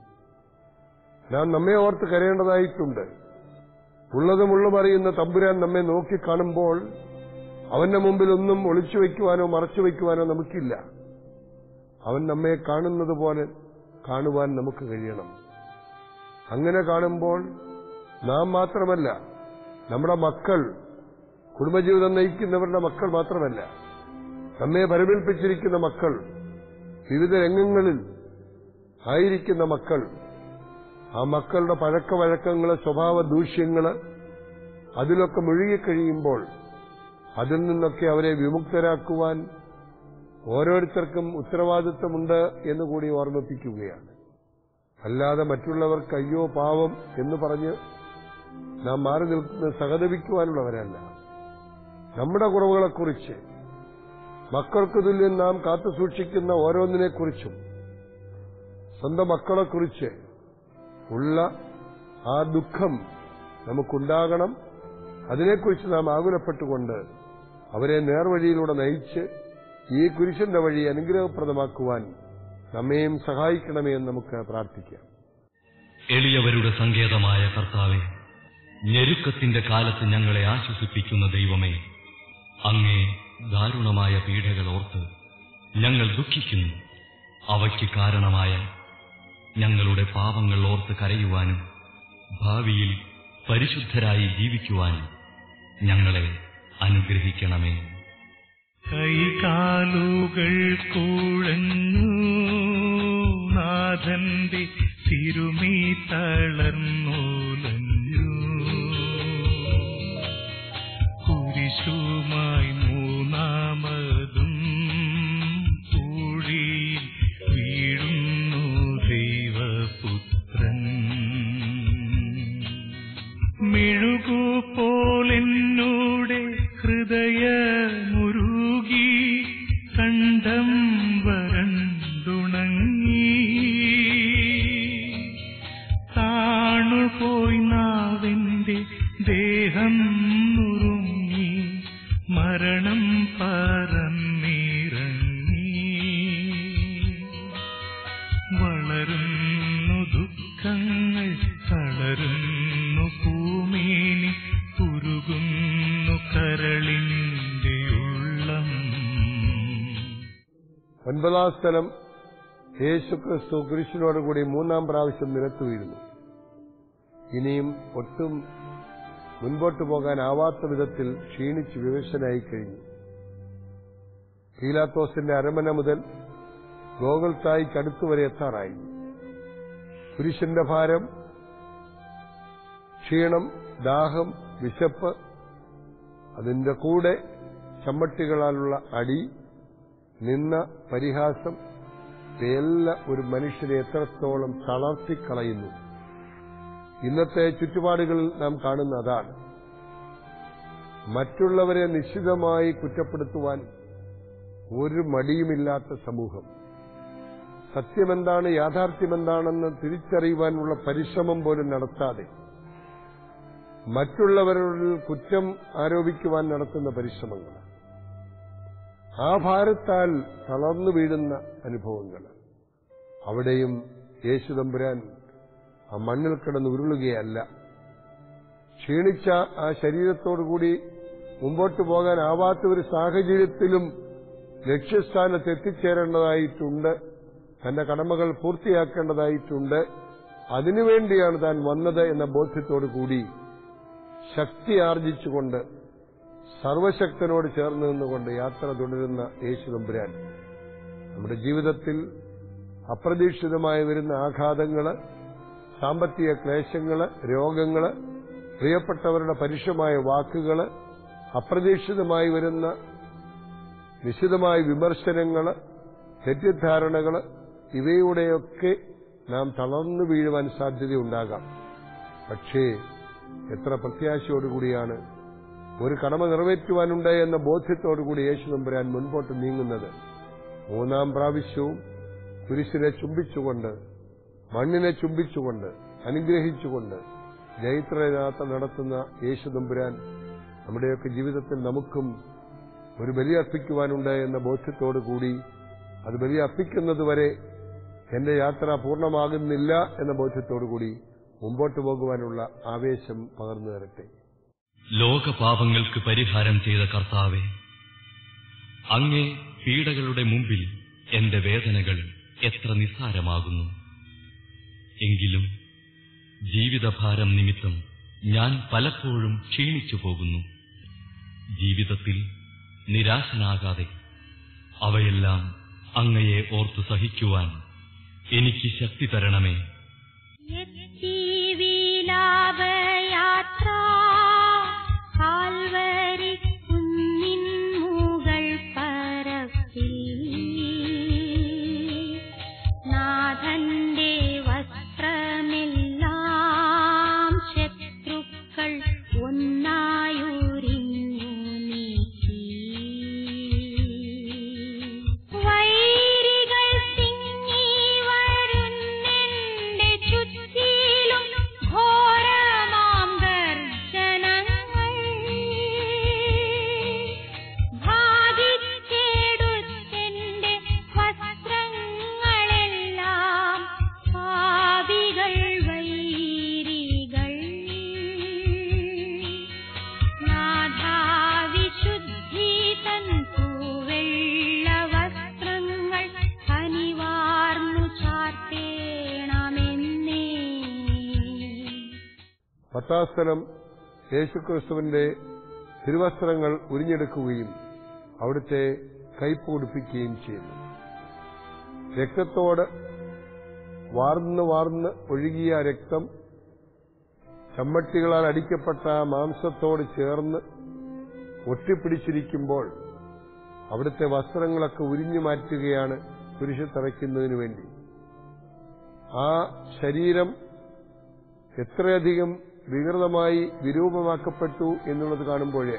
നാം നമ്മെ ഓർത്ത് കരയേണ്ടതായിട്ടുണ്ട്. ഉള്ളതുമുള്ളും അറിയുന്ന തമ്പുരാൻ നമ്മെ നോക്കിക്കാണുമ്പോൾ അവന്റെ മുമ്പിൽ ഒന്നും ഒളിച്ചു വയ്ക്കുവാനോ മറച്ചു വയ്ക്കുവാനോ നമുക്കില്ല. അവൻ നമ്മെ കാണുന്നത് പോലെ കാണുവാൻ നമുക്ക് കഴിയണം. അങ്ങനെ കാണുമ്പോൾ നാം മാത്രമല്ല, നമ്മുടെ മക്കൾ, കുടുംബജീവിതം നയിക്കുന്നവരുടെ മക്കൾ മാത്രമല്ല, നമ്മെ പരിമേൽപ്പിച്ചിരിക്കുന്ന മക്കൾ, വിവിധ രംഗങ്ങളിൽ ആയിരിക്കുന്ന മക്കൾ, ആ മക്കളുടെ പഴക്കവഴക്കങ്ങള്, സ്വഭാവ ദൂഷ്യങ്ങള് അതിലൊക്കെ മുഴുകിക്കഴിയുമ്പോൾ അതിൽ നിന്നൊക്കെ അവരെ വിമുക്തരാക്കുവാൻ ഓരോരുത്തർക്കും ഉത്തരവാദിത്വമുണ്ട് എന്നുകൂടി ഓർമ്മിപ്പിക്കുകയാണ്. അല്ലാതെ മറ്റുള്ളവർക്ക് അയ്യോ പാവം എന്ന് പറഞ്ഞ് നാം മാറി നിൽക്കുന്ന സഹതപിക്കുവാനുള്ളവരല്ല. നമ്മുടെ കുറവുകളെക്കുറിച്ച്, മക്കൾക്ക് തുല്യം നാം കാത്തുസൂക്ഷിക്കുന്ന ഓരോന്നിനെക്കുറിച്ചും, സ്വന്തം മക്കളെക്കുറിച്ച് ഉള്ള ആ ദുഃഖം നമുക്കുണ്ടാകണം. അതിനെക്കുറിച്ച് നാം ആകുലപ്പെട്ടുകൊണ്ട് അവരെ നേർവഴിയിലൂടെ നയിച്ച് ഈ കുരിശിന്റെ വഴി അനുഗ്രഹപ്രദമാക്കുവാൻ നമ്മയും സഹായിക്കണമേ എന്ന് നമുക്ക് പ്രാർത്ഥിക്കാം. എളിയവരുടെ സങ്കേതമായ കർത്താവേ, ഞെരുക്കത്തിന്റെ കാലത്ത് ഞങ്ങളെ ആശ്വസിപ്പിക്കുന്ന ദൈവമേ, അങ്ങേ ദാരുണമായ പീഡകൾ ഓർത്ത് ഞങ്ങൾ ദുഃഖിക്കുന്നു. അവയ്ക്ക് കാരണമായ ഞങ്ങളുടെ പാപങ്ങൾ ഓർത്ത് കരയുവാനും ഭാവിയിൽ പരിശുദ്ധരായി ജീവിക്കുവാനും ഞങ്ങളെ അനുഗ്രഹിക്കണമേ. കൈകാലുകൾ കുഴഞ്ഞു, നാഥന്റെ തിരുമീ തളർന്നോലഞ്ഞു, കുരിശുമായി മൂന്നാമതും പൂഴിയിൽ വീഴുന്നു ദൈവപുത്രൻ. മെഴുകുപോലെന്നോടെ ഹൃദയമുരുകി, കണ്ഠം വരണ്ടുണങ്ങി, താണുപോയി നാവിന്റെ ദേഹം നുറുങ്ങി, മരണം പറന്നിറങ്ങി. വളരുന്നു ദുഃഖങ്ങൾ, തളരുന്നു ഭൂമിനി, ഉരുകുന്നു കരളിന്റെ ഉള്ളം. ഒൻപതാം സ്ഥലം, യേശുക്രിസ്തു കുരിശിനോടുകൂടി മൂന്നാം പ്രാവശ്യം നിലത്തു വീഴുന്നു. ഇനിയും ഒട്ടും മുൻപോട്ടു പോകാനാവാത്ത വിധത്തിൽ ക്ഷീണിച്ച് വിവശനായി കഴിഞ്ഞു. പീലാത്തോസിന്റെ അരമന മുതൽ ഗോഗൽത്തായിക്കടുത്തുവരെ എത്താറായി. കുരിശിന്റെ ഭാരം, ക്ഷീണം, ദാഹം, വിശപ്പ്, അതിന്റെ കൂടെ ചമ്മട്ടികളാലുള്ള അടി, നിന്ന, പരിഹാസം, ഇവയെല്ലാം ഒരു മനുഷ്യനെ എത്രത്തോളം തളർത്തിക്കളയുന്നു. ഇന്നത്തെ ചുറ്റുപാടുകളിൽ നാം കാണുന്ന അതാണ്. മറ്റുള്ളവരെ നിശ്ചിതമായി കുറ്റപ്പെടുത്തുവാൻ ഒരു മടിയുമില്ലാത്ത സമൂഹം. സത്യമെന്താണ്, യാഥാർത്ഥ്യമെന്താണെന്ന് തിരിച്ചറിയുവാനുള്ള പരിശ്രമം പോലും നടത്താതെ മറ്റുള്ളവരിൽ കുറ്റം ആരോപിക്കുവാൻ നടത്തുന്ന പരിശ്രമങ്ങൾ, ആ ഭാരത്താൽ തളർന്നു വീഴുന്ന അനുഭവങ്ങൾ. അവിടെയും യേശുതമ്പുരാൻ ആ മണ്ണിൽ കിടന്ന് ഉരുളുകയല്ല. ക്ഷീണിച്ച ആ ശരീരത്തോടുകൂടി മുമ്പോട്ട് പോകാനാവാത്ത ഒരു സാഹചര്യത്തിലും ലക്ഷ്യസ്ഥാനത്ത് എത്തിച്ചേരേണ്ടതായിട്ടുണ്ട്. തന്റെ കടമകൾ പൂർത്തിയാക്കേണ്ടതായിട്ടുണ്ട്. അതിനുവേണ്ടിയാണ് താൻ വന്നത് എന്ന ബോധ്യത്തോടുകൂടി ശക്തി ആർജിച്ചുകൊണ്ട് സർവശക്തനോട് ചേർന്ന് നിന്നുകൊണ്ട് യാത്ര തുടരുന്ന യേശുതമ്പുരാൻ നമ്മുടെ ജീവിതത്തിൽ അപ്രതീക്ഷിതമായി വരുന്ന ആഘാതങ്ങള്, സാമ്പത്തിക ക്ലേശങ്ങള്, രോഗങ്ങള്, പ്രിയപ്പെട്ടവരുടെ പരുഷമായ വാക്കുകള്, അപ്രതീക്ഷിതമായി വരുന്ന നിശിതമായ വിമർശനങ്ങള്, തെറ്റിദ്ധാരണകള്, ഇവയുടെയൊക്കെ നാം തളർന്നു വീഴുവാൻ സാധ്യതയുണ്ടാകാം. പക്ഷേ എത്ര പ്രത്യാശയോടുകൂടിയാണ് ഒരു കടമ നിറവേറ്റുവാനുണ്ട് എന്ന ബോധ്യത്തോടുകൂടി യേശുതമ്പുരാൻ മുൻപോട്ട് നീങ്ങുന്നത്. മൂന്നാം പ്രാവശ്യവും കുരിശിനെ ചുംബിച്ചുകൊണ്ട്, മണ്ണിനെ ചുംബിച്ചുകൊണ്ട്, അനുഗ്രഹിച്ചുകൊണ്ട് ജൈത്രയാത്ര നടത്തുന്ന യേശുതമ്പുരാൻ നമ്മുടെയൊക്കെ ജീവിതത്തിൽ നമുക്കും ഒരു ബലി അർപ്പിക്കുവാനുണ്ട് എന്ന ബോധ്യത്തോടുകൂടി, അത് ബലി അർപ്പിക്കുന്നതുവരെ എന്റെ യാത്ര പൂർണ്ണമാകുന്നില്ല എന്ന ബോധ്യത്തോടുകൂടി മുമ്പോട്ട് പോകുവാനുള്ള ആവേശം പകർന്നു തരട്ടെ. ലോകപാപങ്ങൾക്ക് പരിഹാരം ചെയ്ത കർത്താവേ, അങ്ങേ പീഡകളുടെ മുമ്പിൽ എന്റെ വേദനകൾ എത്ര നിസ്സാരമാകുന്നു. എങ്കിലും ജീവിതഭാരം നിമിത്തം ഞാൻ പലപ്പോഴും ക്ഷീണിച്ചു പോകുന്നു. ജീവിതത്തിൽ നിരാശനാകാതെ അവയെല്ലാം അങ്ങയെ ഓർത്തു സഹിക്കുവാൻ എനിക്ക് ശക്തി തരണമേ. യാത്ര കാൽവരി കുന്നിൻ മുകൾ പരപ്പിൽ നാഥന്റെ വസ്ത്രമെല്ലാം ശത്രുക്കൾ ഒന്നായുരിഞ്ഞു നീക്കി. വൈരികൾ തിങ്ങി വരുന്നെന്റെ ചുറ്റിലും ഘോരമാം ഗർജനങ്ങൾ. ഭാഗിച്ചെടുത്തെന്റെ വസ്ത്രങ്ങളെല്ലാം പാപികൾ വൈരികൾ. നാഥാവിശുദ്ധി തൻ പൂവെള്ള വസ്ത്രങ്ങൾ കനിവാർന്നു ചാർത്തേണമെന്നേ. പത്താം സ്ഥലം യേശുക്രിസ്തുവിന്റെ തിരുവസ്ത്രങ്ങൾ ഉരിഞ്ഞെടുക്കുകയും അവിടുത്തെ കയ്പ് കുടിപ്പിക്കുകയും ചെയ്യുന്നു. രക്തത്തോട് വാർന്ന് വാർന്ന് ഒഴുകിയ രക്തം ചമ്മട്ടികളാൽ അടിക്കപ്പെട്ട മാംസത്തോട് ചേർന്ന് ഒട്ടിപ്പിടിച്ചിരിക്കുമ്പോൾ അവിടുത്തെ വസ്ത്രങ്ങളൊക്കെ ഉരിഞ്ഞു മാറ്റുകയാണ് കുരിശിൽ തറയ്ക്കുന്നതിനു വേണ്ടി. ആ ശരീരം എത്രയധികം വികൃതമായി വിരൂപമാക്കപ്പെട്ടു എന്നുള്ളത് കാണുമ്പോഴേ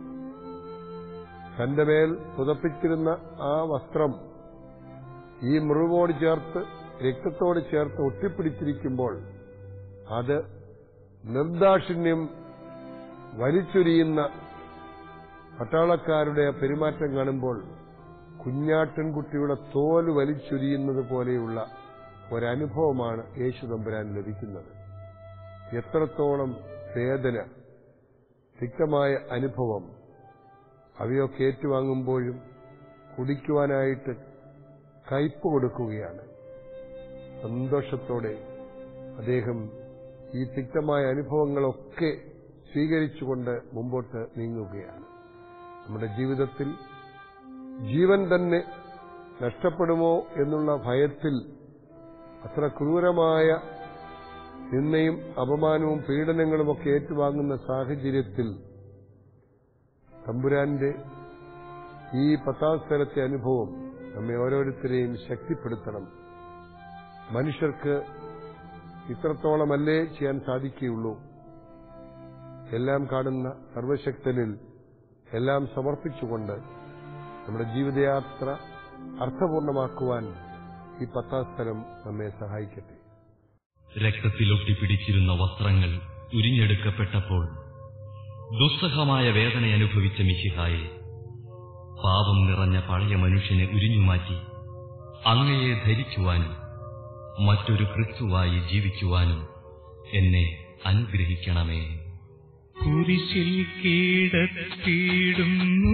തന്റെ മേൽ പുതപ്പിച്ചിരുന്ന ആ വസ്ത്രം ഈ മുറിവോട് ചേർത്ത് രക്തത്തോട് ചേർത്ത് ഒട്ടിപ്പിടിച്ചിരിക്കുമ്പോൾ അത് നിർദാക്ഷിണ്യം വലിച്ചൊരിയുന്ന പട്ടാളക്കാരുടെ പെരുമാറ്റം കാണുമ്പോൾ കുഞ്ഞാട്ടിൻകുട്ടിയുടെ തോല് വലിച്ചൊരിയുന്നത് പോലെയുള്ള ഒരനുഭവമാണ് യേശു തമ്പുരാൻ ലഭിക്കുന്നത്. എത്രത്തോളം വേദന, തിക്തമായ അനുഭവം അവയൊക്കെ ഏറ്റുവാങ്ങുമ്പോഴും കുടിക്കുവാനായിട്ട് കയ്പ് കൊടുക്കുകയാണ്. സന്തോഷത്തോടെ അദ്ദേഹം ഈ തിക്തമായ അനുഭവങ്ങളൊക്കെ സ്വീകരിച്ചുകൊണ്ട് മുമ്പോട്ട് നീങ്ങുകയാണ്. നമ്മുടെ ജീവിതത്തിൽ ജീവൻ തന്നെ നഷ്ടപ്പെടുമോ എന്നുള്ള ഭയത്തിൽ അത്ര ക്രൂരമായ നിന്ദയും അപമാനവും പീഡനങ്ങളുമൊക്കെ ഏറ്റുവാങ്ങുന്ന സാഹചര്യത്തിൽ തമ്പുരാന്റെ ഈ പത്താം സ്ഥലത്തെ അനുഭവം നമ്മെ ഓരോരുത്തരെയും ശക്തിപ്പെടുത്തണം. മനുഷ്യർക്ക് ഇത്രത്തോളമല്ലേ ചെയ്യാൻ സാധിക്കുകയുള്ളൂ. എല്ലാം കാണുന്ന സർവശക്തനിൽ എല്ലാം സമർപ്പിച്ചുകൊണ്ട് നമ്മുടെ ജീവിതയാത്ര അർത്ഥപൂർണമാക്കുവാൻ ഈ പത്താം സ്ഥലം നമ്മെ സഹായിക്കട്ടെ. രക്തത്തിലൊട്ടിപ്പിടിച്ചിരുന്ന വസ്ത്രങ്ങൾ ഉരിഞ്ഞെടുക്കപ്പെട്ടപ്പോൾ ദുസ്സഹമായ വേദന അനുഭവിച്ച മിശിഹായെ, പാപം നിറഞ്ഞ പഴയ മനുഷ്യനെ ഉരിഞ്ഞുമാറ്റി അങ്ങയെ ധരിക്കുവാനും മറ്റൊരു ക്രിസ്തുവായി ജീവിക്കുവാനും എന്നെ അനുഗ്രഹിക്കണമേ. കുരിശിൽ കീഴടക്കിയിടുന്നു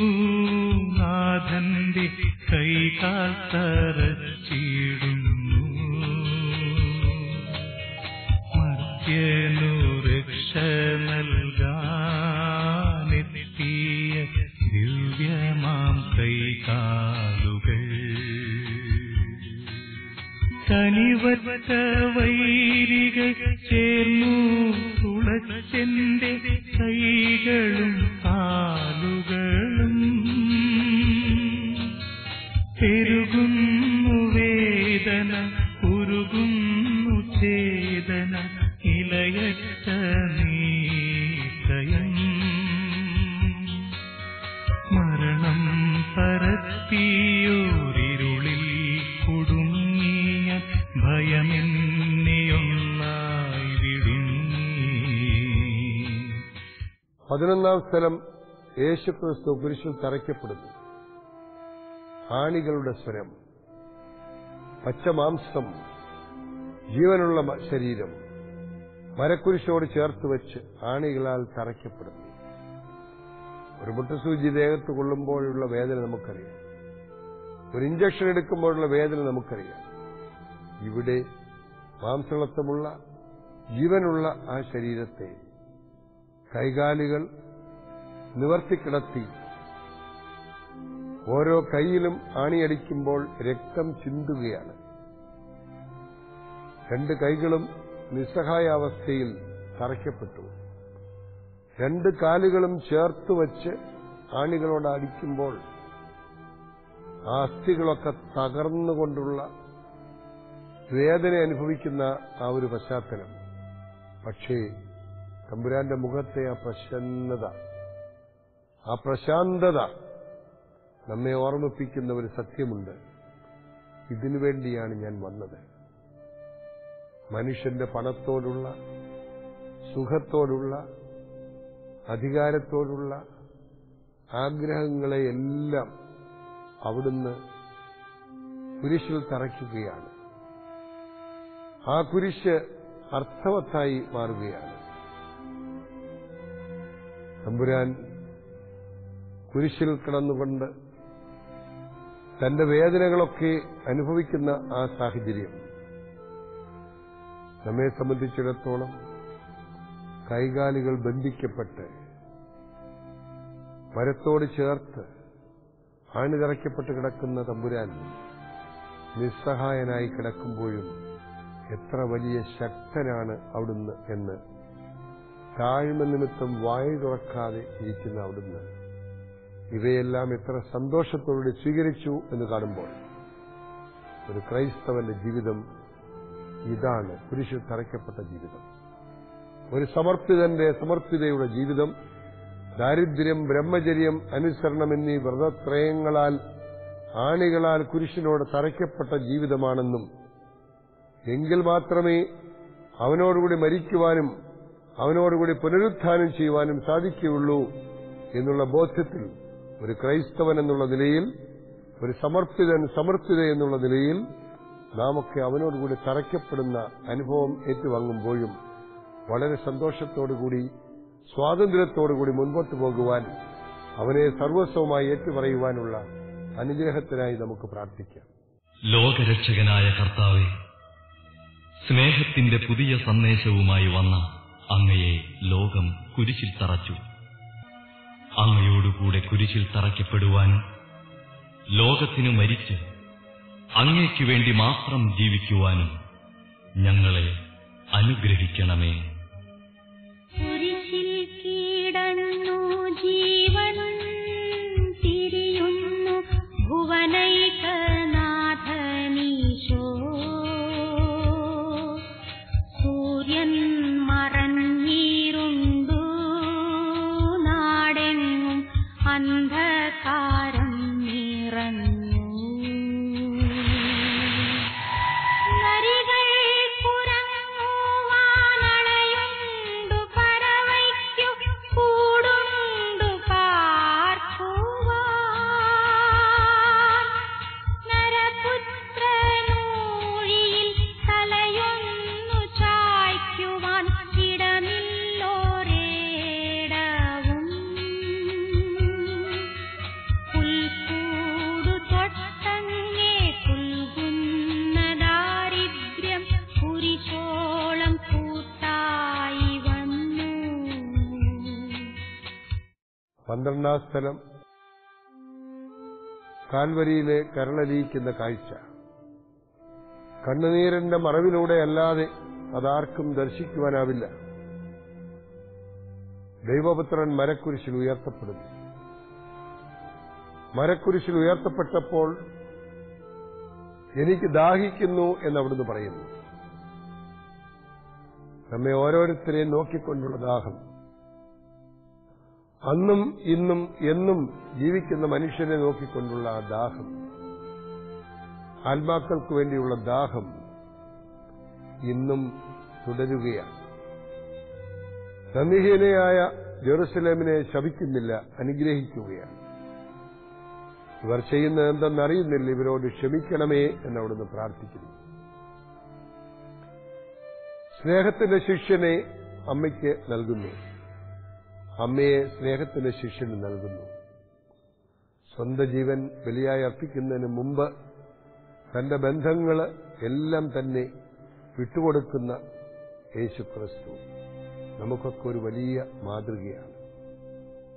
നാഥന്റെ കൈകാൽ തറച്ചിടുന്നു. മർത്യനു രക്ഷ നൽകാനെത്തിയ ദിവ്യമാം കൈകാലുകൾ. കനിവറ്റ വൈരികൾ ചേർന്നു തുളച്ചെന്റെ കൈകളും കാലുകളും. പെരുകുന്നു വേദന ഉരുകുന്നു ചേതന ഇലയറ്റ നീക്കയം. മരണം പരത്തിയോരിരുളിൽ കുടുങ്ങിയ ഭയമെന്നെയൊന്നായി വിടുങ്ങി. പതിനൊന്നാം സ്ഥലം യേശുക്രിസ്തു കുരിശിൽ തറയ്ക്കപ്പെടുന്നു. ആണികളുടെ സ്വരം, പച്ചമാംസം, ജീവനുള്ള ശരീരം മരക്കുരിശോട് ചേർത്ത് വെച്ച് ആണികളാൽ തറയ്ക്കപ്പെടുന്നു. ഒരു മുട്ടുസൂചി ദേഹത്ത് കൊള്ളുമ്പോഴുള്ള വേദന നമുക്കറിയാം. ഒരു ഇഞ്ചക്ഷൻ എടുക്കുമ്പോഴുള്ള വേദന നമുക്കറിയാം. ഇവിടെ മാംസളത്വമുള്ള ജീവനുള്ള ആ ശരീരത്തെ കൈകാലുകൾ നിവർത്തിക്കിടത്തി ഓരോ കൈയിലും ആണിയടിക്കുമ്പോൾ രക്തം ചിന്തുകയാണ്. രണ്ട് കൈകളും നിസ്സഹായാവസ്ഥയിൽ തറയ്ക്കപ്പെട്ടു. രണ്ട് കാലുകളും ചേർത്ത് വച്ച് ആണികളോട് അടിക്കുമ്പോൾ ആ അസ്ഥികളൊക്കെ തകർന്നുകൊണ്ടുള്ള വേദന അനുഭവിക്കുന്ന ആ ഒരു പശ്ചാത്തലം. പക്ഷേ തമ്പുരാന്റെ മുഖത്തെ ആ പ്രസന്നത, ആ പ്രശാന്തത നമ്മെ ഓർമ്മിപ്പിക്കുന്ന ഒരു സത്യമുണ്ട്. ഇതിനു വേണ്ടിയാണ് ഞാൻ വന്നത്. മനുഷ്യന്റെ പണത്തോടുള്ള, സുഖത്തോടുള്ള, അധികാരത്തോടുള്ള ആഗ്രഹങ്ങളെയെല്ലാം അവിടുന്ന് കുരിശിൽ തറയ്ക്കുകയാണ്. ആ കുരിശ് അർത്ഥവത്തായി മാറുകയാണ്. തമ്പുരാൻ കുരിശിൽ കിടന്നുകൊണ്ട് തന്റെ വേദനകളൊക്കെ അനുഭവിക്കുന്ന ആ സാഹചര്യം നമ്മെ സംബന്ധിച്ചിടത്തോളം കൈകാലുകൾ ബന്ധിക്കപ്പെട്ട് മരത്തോട് ചേർത്ത് ആണിതറയ്ക്കപ്പെട്ട് കിടക്കുന്ന തമ്പുരാൻ നിസ്സഹായനായി കിടക്കുമ്പോഴും എത്ര വലിയ ശക്തനാണ് അവിടുന്ന് എന്ന് താഴ്മ നിമിത്തം വായു തുറക്കാതെ ഇരിക്കുന്ന അവിടുന്ന് ഇവയെല്ലാം എത്ര സന്തോഷത്തോടെ സ്വീകരിച്ചു എന്ന് കാണുമ്പോൾ ഒരു ക്രൈസ്തവന്റെ ജീവിതം ഇതാണ്, കുരിശിൽ തറയ്ക്കപ്പെട്ട ജീവിതം. ഒരു സമർപ്പിതന്റെ സമർപ്പിതയുടെ ജീവിതം ദാരിദ്ര്യം, ബ്രഹ്മചര്യം, അനുസരണം എന്നീ വ്രതത്രയങ്ങളാൽ ആണികളാൽ കുരിശിനോട് തറയ്ക്കപ്പെട്ട ജീവിതമാണെന്നും എങ്കിൽ മാത്രമേ അവനോടുകൂടി മരിക്കുവാനും അവനോടുകൂടി പുനരുത്ഥാനം ചെയ്യുവാനും സാധിക്കുകയുള്ളൂ എന്നുള്ള ബോധ്യത്തിൽ ഒരു ക്രൈസ്തവൻ എന്നുള്ള നിലയിൽ, ഒരു സമർപ്പിതൻ സമർപ്പിത എന്നുള്ള നിലയിൽ നാമൊക്കെ അവനോടുകൂടി തറയ്ക്കപ്പെടുന്ന അനുഭവം ഏറ്റുവാങ്ങുമ്പോഴും വളരെ സന്തോഷത്തോടുകൂടി സ്വാതന്ത്ര്യത്തോടുകൂടി മുൻപോട്ട് പോകുവാൻ, അവനെ സർവസ്വമായി ഏറ്റുപറയുവാനുള്ള അനുഗ്രഹത്തിനായി നമുക്ക് പ്രാർത്ഥിക്കാം. ലോകരക്ഷകനായ കർത്താവേ, സ്നേഹത്തിന്റെ പുതിയ സന്ദേശവുമായി വന്ന അങ്ങയെ ലോകം കുരിശിൽ തറച്ചു. അങ്ങയോടുകൂടെ കുരിശിൽ തറയ്ക്കപ്പെടുവാനും ലോകത്തിനു മരിച്ച് അങ്ങയ്ക്കു വേണ്ടി മാത്രം ജീവിക്കുവാനും ഞങ്ങളെ അനുഗ്രഹിക്കണമേ. കുരിശിൽ കീടന്നു ജീവൻ തിരിയുന്നു ഭുവനൈകനാഥനീശോ. സൂര്യൻ മറഞ്ഞിരുണ്ടു നാടെങ്ങും അന്ധകാരം നിറഞ്ഞു. പന്ത്രണ്ടാം സ്ഥലം കാൽവരിയിലെ കരളലിയിക്കുന്ന കാഴ്ച. കണ്ണുനീരിന്റെ മറവിലൂടെ അല്ലാതെ അതാർക്കും ദർശിക്കുവാനാവില്ല. ദൈവപുത്രൻ മരക്കുരിശിൽ ഉയർത്തപ്പെടുന്നു. മരക്കുരിശിൽ ഉയർത്തപ്പെട്ടപ്പോൾ എനിക്ക് ദാഹിക്കുന്നു എന്നവിടുന്ന് പറയുന്നു. നമ്മെ ഓരോരുത്തരെയും നോക്കിക്കൊണ്ടുള്ള ദാഹം, അന്നും ഇന്നും എന്നും ജീവിക്കുന്ന മനുഷ്യനെ നോക്കിക്കൊണ്ടുള്ള ആ ദാഹം, ആത്മാക്കൾക്ക് വേണ്ടിയുള്ള ദാഹം ഇന്നും തുടരുകയാണ്. നന്ദിഹീനയായ ജെറുസലേമിനെ ശപിക്കുന്നില്ല, അനുഗ്രഹിക്കുകയാണ്. ഇവർ ചെയ്യുന്നത് എന്തെന്നറിയുന്നില്ല, ഇവരോട് ക്ഷമിക്കണമേ എന്നവിടുന്ന് പ്രാർത്ഥിക്കുന്നു. സ്നേഹത്തിന്റെ ശിഷ്യനെ അമ്മയ്ക്ക് നൽകുന്നു. അമ്മയെ സ്നേഹത്തിന്റെ ശിഷ്യന് നൽകുന്നു. സ്വന്തം ജീവൻ ബലിയായി അർപ്പിക്കുന്നതിന് മുമ്പ് തന്റെ ബന്ധങ്ങൾ എല്ലാം തന്നെ വിട്ടുകൊടുക്കുന്ന യേശുക്രിസ്തു നമുക്കൊക്കെ ഒരു വലിയ മാതൃകയാണ്.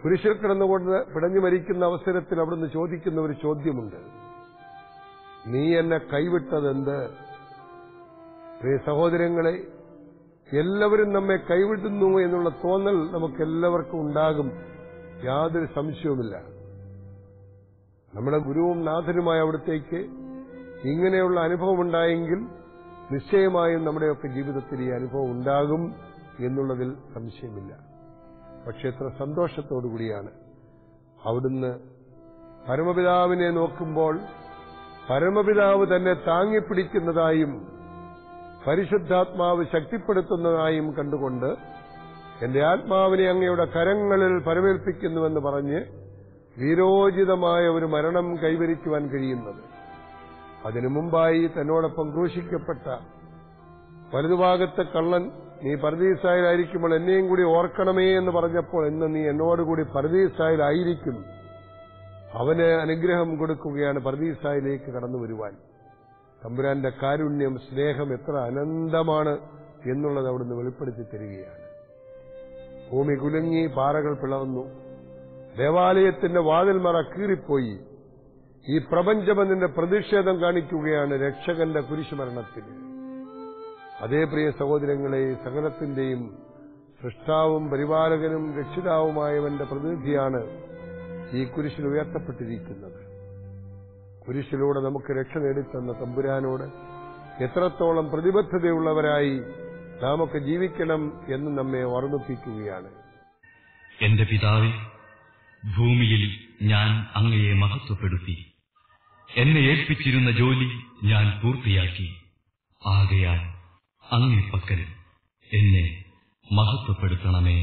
കുരിശിൽ കിടന്നുകൊണ്ട് പിടഞ്ഞു മരിക്കുന്ന അവസരത്തിൽ അവിടുന്ന് ചോദിക്കുന്ന ഒരു ചോദ്യമുണ്ട്, നീ എന്നെ കൈവിട്ടതെന്ത്? പ്രിയ സഹോദരങ്ങളെ, എല്ലാവരും നമ്മെ കൈവിടുന്നു എന്നുള്ള തോന്നൽ നമുക്കെല്ലാവർക്കും ഉണ്ടാകും, യാതൊരു സംശയവുമില്ല. നമ്മുടെ ഗുരുവും നാഥനുമായ അവിടത്തേക്ക് ഇങ്ങനെയുള്ള അനുഭവം ഉണ്ടായെങ്കിൽ നിശ്ചയമായും നമ്മുടെയൊക്കെ ജീവിതത്തിൽ ഈ അനുഭവം ഉണ്ടാകും എന്നുള്ളതിൽ സംശയമില്ല. പക്ഷെ എത്ര സന്തോഷത്തോടുകൂടിയാണ് അവിടുന്ന് പരമപിതാവിനെ നോക്കുമ്പോൾ പരമപിതാവ് തന്നെ താങ്ങിപ്പിടിക്കുന്നതായും പരിശുദ്ധാത്മാവ് ശക്തിപ്പെടുത്തുന്നതായും കണ്ടുകൊണ്ട് എന്റെ ആത്മാവിനെ അങ്ങയുടെ കരങ്ങളിൽ പരമേൽപ്പിക്കുന്നുവെന്ന് പറഞ്ഞ് വീരോചിതമായ ഒരു മരണം കൈവരിക്കുവാൻ കഴിയുന്നത്. അതിനു മുമ്പായി തന്നോടൊപ്പം ക്രൂശിക്കപ്പെട്ട വലതുഭാഗത്തെ കള്ളൻ, നീ പർദീസായിലായിരിക്കുമ്പോൾ എന്നെയും കൂടി ഓർക്കണമേ എന്ന് പറഞ്ഞപ്പോൾ, ഇന്ന് നീ എന്നോടുകൂടി പർദീസായിലായിരിക്കും, അവന് അനുഗ്രഹം കൊടുക്കുകയാണ് പർദീസായിലേക്ക് കടന്നു വരുവാൻ. തമ്പുരാന്റെ കാരുണ്യം, സ്നേഹം എത്ര അനന്തമാണ് എന്നുള്ളത് അവിടുന്ന് വെളിപ്പെടുത്തി തരികയാണ്. ഭൂമി കുലുങ്ങി, പാറകൾ പിളർന്നു, ദേവാലയത്തിന്റെ വാതിൽമറ കീറിപ്പോയി. ഈ പ്രപഞ്ചമെന്നതിന്റെ പ്രതിഷേധം കാണിക്കുകയാണ് രക്ഷകന്റെ കുരിശുമരണത്തിൽ. അതേ പ്രിയ സഹോദരങ്ങളെ, സകലത്തിന്റെയും സൃഷ്ടാവും പരിപാലകനും രക്ഷിതാവുമായവന്റെ പ്രതിനിധിയാണ് ഈ കുരിശിൽ ഉയർത്തപ്പെട്ടിരിക്കുന്നത്. കുരിശിലൂടെ നമുക്ക് രക്ഷ നേടിത്തന്ന തമ്പുരാനോട് എത്രത്തോളം പ്രതിബദ്ധതയുള്ളവരായി നാമൊക്കെ ജീവിക്കണം എന്ന് നമ്മെ ഓർമ്മിപ്പിക്കുകയാണ്. എന്റെ പിതാവേ, ഭൂമിയിൽ ഞാൻ അങ്ങയെ മഹത്വപ്പെടുത്തി. എന്നെ ഏൽപ്പിച്ചിരുന്ന ജോലി ഞാൻ പൂർത്തിയാക്കി. ആകയാൽ അങ്ങേ പക്കൽ എന്നെ മഹത്വപ്പെടുത്തണമേ.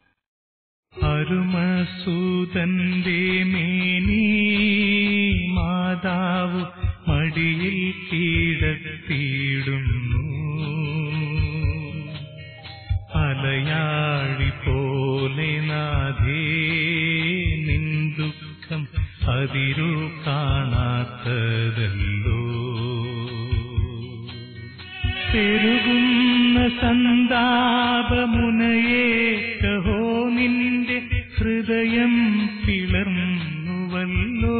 അരുമസൂതന്റെ മേനി മാതാവ് മടിയിൽ കീഴത്തിയിടുന്നു. അലയാഴി പോലെ നാഥേ നിൻ ദുഃഖം അതിരു കാണാത്തതല്ലോ. പെരുകുന്ന സന്താപമുനയെ കഹോ നിന്റെ ഹൃദയം പിളർന്നുവല്ലോ.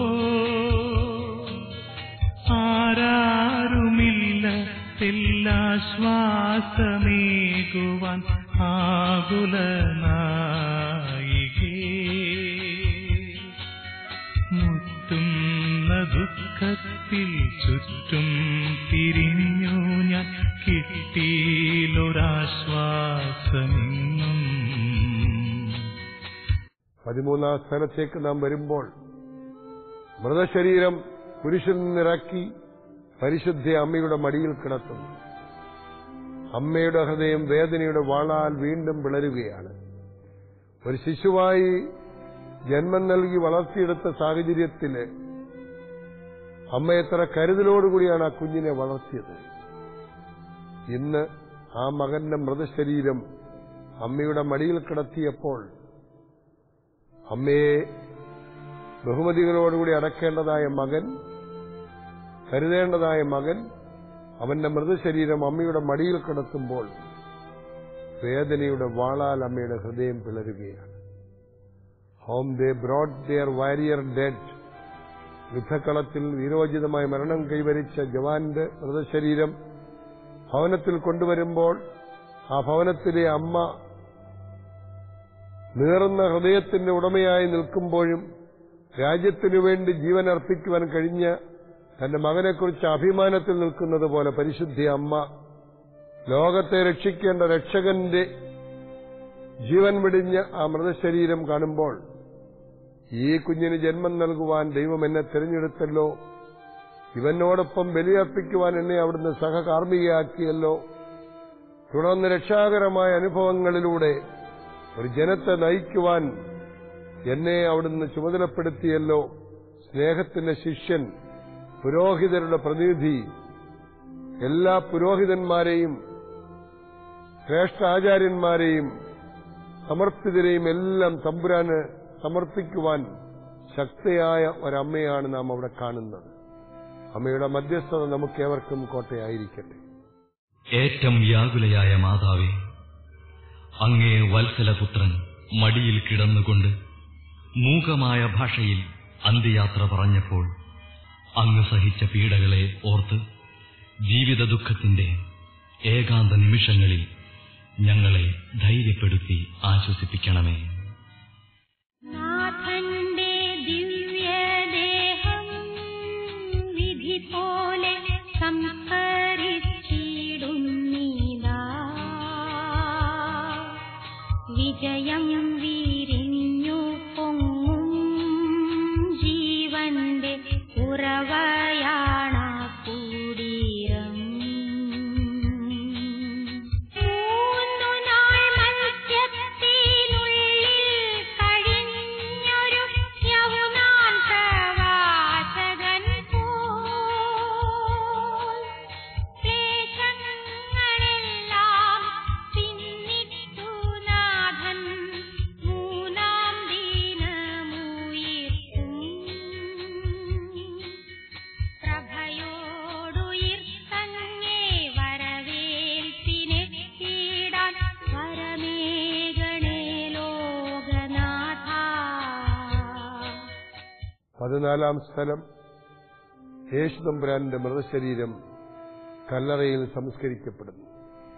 ആരാരുമില്ല തെല്ലാശ്വാസമേകുവാൻ ആകുലനായികേ. മുത്തുന്ന ദുഃഖത്തിൽ ചുറ്റും തിരിഞ്ഞു ഞാൻ, കിട്ടിയിലൊരാശ്വാസമെന്നും. പതിമൂന്നാം സ്ഥലത്തേക്ക് നാം വരുമ്പോൾ മൃതശരീരം കുരിശിൽ നിന്നിറക്കി പരിശുദ്ധ അമ്മയുടെ മടിയിൽ കിടത്തുന്നു. അമ്മയുടെ ഹൃദയം വേദനയുടെ വാളാൽ വീണ്ടും പിളരുകയാണ്. ഒരു ശിശുവായി ജന്മം നൽകി വളർത്തിയെടുത്ത സാഹചര്യത്തില് അമ്മ എത്ര കരുതലോടുകൂടിയാണ് ആ കുഞ്ഞിനെ വളർത്തിയത്. ഇന്ന് ആ മകന്റെ മൃതശരീരം അമ്മയുടെ മടിയിൽ കിടത്തിയപ്പോൾ അമ്മയെ ബഹുമതികളോടുകൂടി അടക്കേണ്ടതായ മകൻ, കരുതേണ്ടതായ മകൻ, അവന്റെ മൃതശരീരം അമ്മയുടെ മടിയിൽ കിടത്തുമ്പോൾ വേദനയുടെ വാളാൽ അമ്മയുടെ ഹൃദയം പിളരുകയാണ്. Home they brought their warrior dead. യുദ്ധക്കളത്തിൽ വീരോചിതമായി മരണം കൈവരിച്ച ജവാന്റെ മൃതശരീരം ഭവനത്തിൽ കൊണ്ടുവരുമ്പോൾ ആ ഭവനത്തിലെ അമ്മ നീറുന്ന ഹൃദയത്തിന്റെ ഉടമയായി നിൽക്കുമ്പോഴും രാജ്യത്തിനു വേണ്ടി ജീവൻ അർപ്പിക്കുവാൻ കഴിഞ്ഞ തന്റെ മകനെക്കുറിച്ച് അഭിമാനത്തിൽ നിൽക്കുന്നത് പോലെ പരിശുദ്ധ അമ്മ ലോകത്തെ രക്ഷിക്കേണ്ട രക്ഷകന്റെ ജീവൻ വെടിഞ്ഞ ആ മൃതശരീരം കാണുമ്പോൾ, ഈ കുഞ്ഞിന് ജന്മം നൽകുവാൻ ദൈവം എന്നെ തിരഞ്ഞെടുത്തല്ലോ, ഇവനോടൊപ്പം ബലിയർപ്പിക്കുവാൻ എന്നെ അവിടുന്ന് സഹകാർമ്മികയാക്കിയല്ലോ, തുടർന്ന് രക്ഷാകരമായ അനുഭവങ്ങളിലൂടെ ഒരു ജനത്തെ നയിക്കുവാൻ എന്നെ അവിടുന്ന് ചുമതലപ്പെടുത്തിയല്ലോ, സ്നേഹത്തിന്റെ ശിഷ്യൻ, പുരോഹിതരുടെ പ്രതിനിധി, എല്ലാ പുരോഹിതന്മാരെയും ശ്രേഷ്ഠാചാര്യന്മാരെയും സമർപ്പിതരെയും എല്ലാം തമ്പുരാന് സമർപ്പിക്കുവാൻ ശക്തിയായ ഒരമ്മയാണ് നാം അവിടെ കാണുന്നത്. അമ്മയുടെ മധ്യസ്ഥത നമുക്കേവർക്കും കോട്ടയായിരിക്കട്ടെ. ഏറ്റവും വ്യാകുലയായ മാതാവേ, അങ്ങേ വത്സലപുത്രൻ മടിയിൽ കിടന്നുകൊണ്ട് മൂകമായ ഭാഷയിൽ അന്ത്യയാത്ര പറഞ്ഞപ്പോൾ അങ്ങ് സഹിച്ച പീഡകളെ ഓർത്ത് ജീവിത ദുഃഖത്തിന്റെ ഏകാന്ത നിമിഷങ്ങളിൽ ഞങ്ങളെ ധൈര്യപ്പെടുത്തി ആശ്വസിപ്പിക്കണമേ. നാഥന്റെ ദിവ്യദേഹം വിധി പോലെ സംസ്കരിച്ചിടുന്നീതാ, വിജയം വിരിഞ്ഞു പൊങ്ങും ജീവന്റെ ഉറവയാണ കൂടീരം. മൂന്നു നാൾ മത്സ്യത്തിനുള്ളിൽ കഴിഞ്ഞൊരു യൗനാൻ പ്രവാചകൻ പോൽ ക്ലേശങ്ങളെല്ലാം പിന്നിട്ടു നാഥൻ മൂന്നാം ദിനമുയർത്തും. പ്രഭയോടുയിർത്തങ്ങേ വരവേൽപ്പിനെത്തിയിടാൻ വരമേഘണേ ലോകനാഥ. പതിനാലാം സ്ഥലം, യേശു തമ്പുരാന്റെ മൃതശരീരം കല്ലറയിൽ സംസ്കരിക്കപ്പെടുന്നു.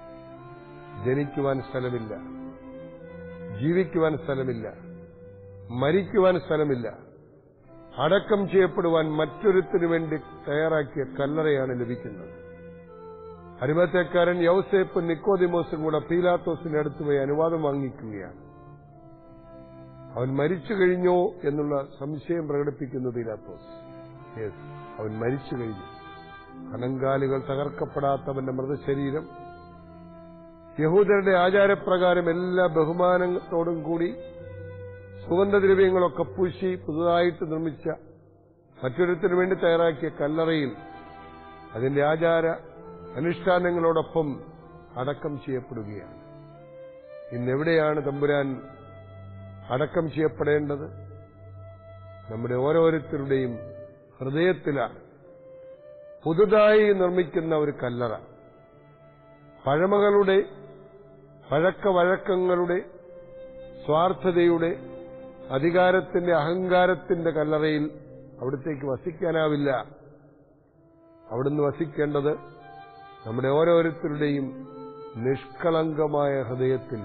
ജനിക്കുവാൻ സ്ഥലമില്ല, ജീവിക്കുവാൻ സ്ഥലമില്ല, മരിക്കുവാൻ സ്ഥലമില്ല. അടക്കം ചെയ്യപ്പെടുവാൻ മറ്റൊരുത്തിനു വേണ്ടി തയ്യാറാക്കിയ കല്ലറയാണ് ലഭിക്കുന്നത്. അരിമത്തേക്കാരൻ യൗസേപ്പും നിക്കോദിമോസും കൂടെ പീലാത്തോസിന്റെ അടുത്ത് പോയി അനുവാദം വാങ്ങിക്കുകയാണ്. അവൻ മരിച്ചു കഴിഞ്ഞോ എന്നുള്ള സംശയം പ്രകടിപ്പിക്കുന്നു പീലാത്തോസ്. യെസ്, അവൻ മരിച്ചു കഴിഞ്ഞു. കണങ്കാലുകൾ തകർക്കപ്പെടാത്തവന്റെ മൃതശരീരം യഹൂദരുടെ ആചാരപ്രകാരം എല്ലാ ബഹുമാനത്തോടും കൂടി സുഗന്ധദ്രവ്യങ്ങളൊക്കെ പൂശി പുതുതായിട്ട് നിർമ്മിച്ച മറ്റൊരുത്തിനു വേണ്ടി തയ്യാറാക്കിയ കല്ലറയിൽ അതിന്റെ ആചാര അനുഷ്ഠാനങ്ങളോടൊപ്പം അടക്കം ചെയ്യപ്പെടുകയാണ്. ഇന്നെവിടെയാണ് തമ്പുരാൻ അടക്കം ചെയ്യപ്പെടേണ്ടത്? നമ്മുടെ ഓരോരുത്തരുടെയും ഹൃദയത്തിലാണ്. പുതുതായി നിർമ്മിക്കുന്ന ഒരു കല്ലറ പഴമകളുടെ പഴക്കവഴക്കങ്ങളുടെ സ്വാർത്ഥതയുടെ അധികാരത്തിന്റെ അഹങ്കാരത്തിന്റെ കല്ലറയിൽ അവിടത്തേക്ക് വസിക്കാനാവില്ല. അവിടുന്ന് വസിക്കേണ്ടത് നമ്മുടെ ഓരോരുത്തരുടെയും നിഷ്കളങ്കമായ ഹൃദയത്തിൽ,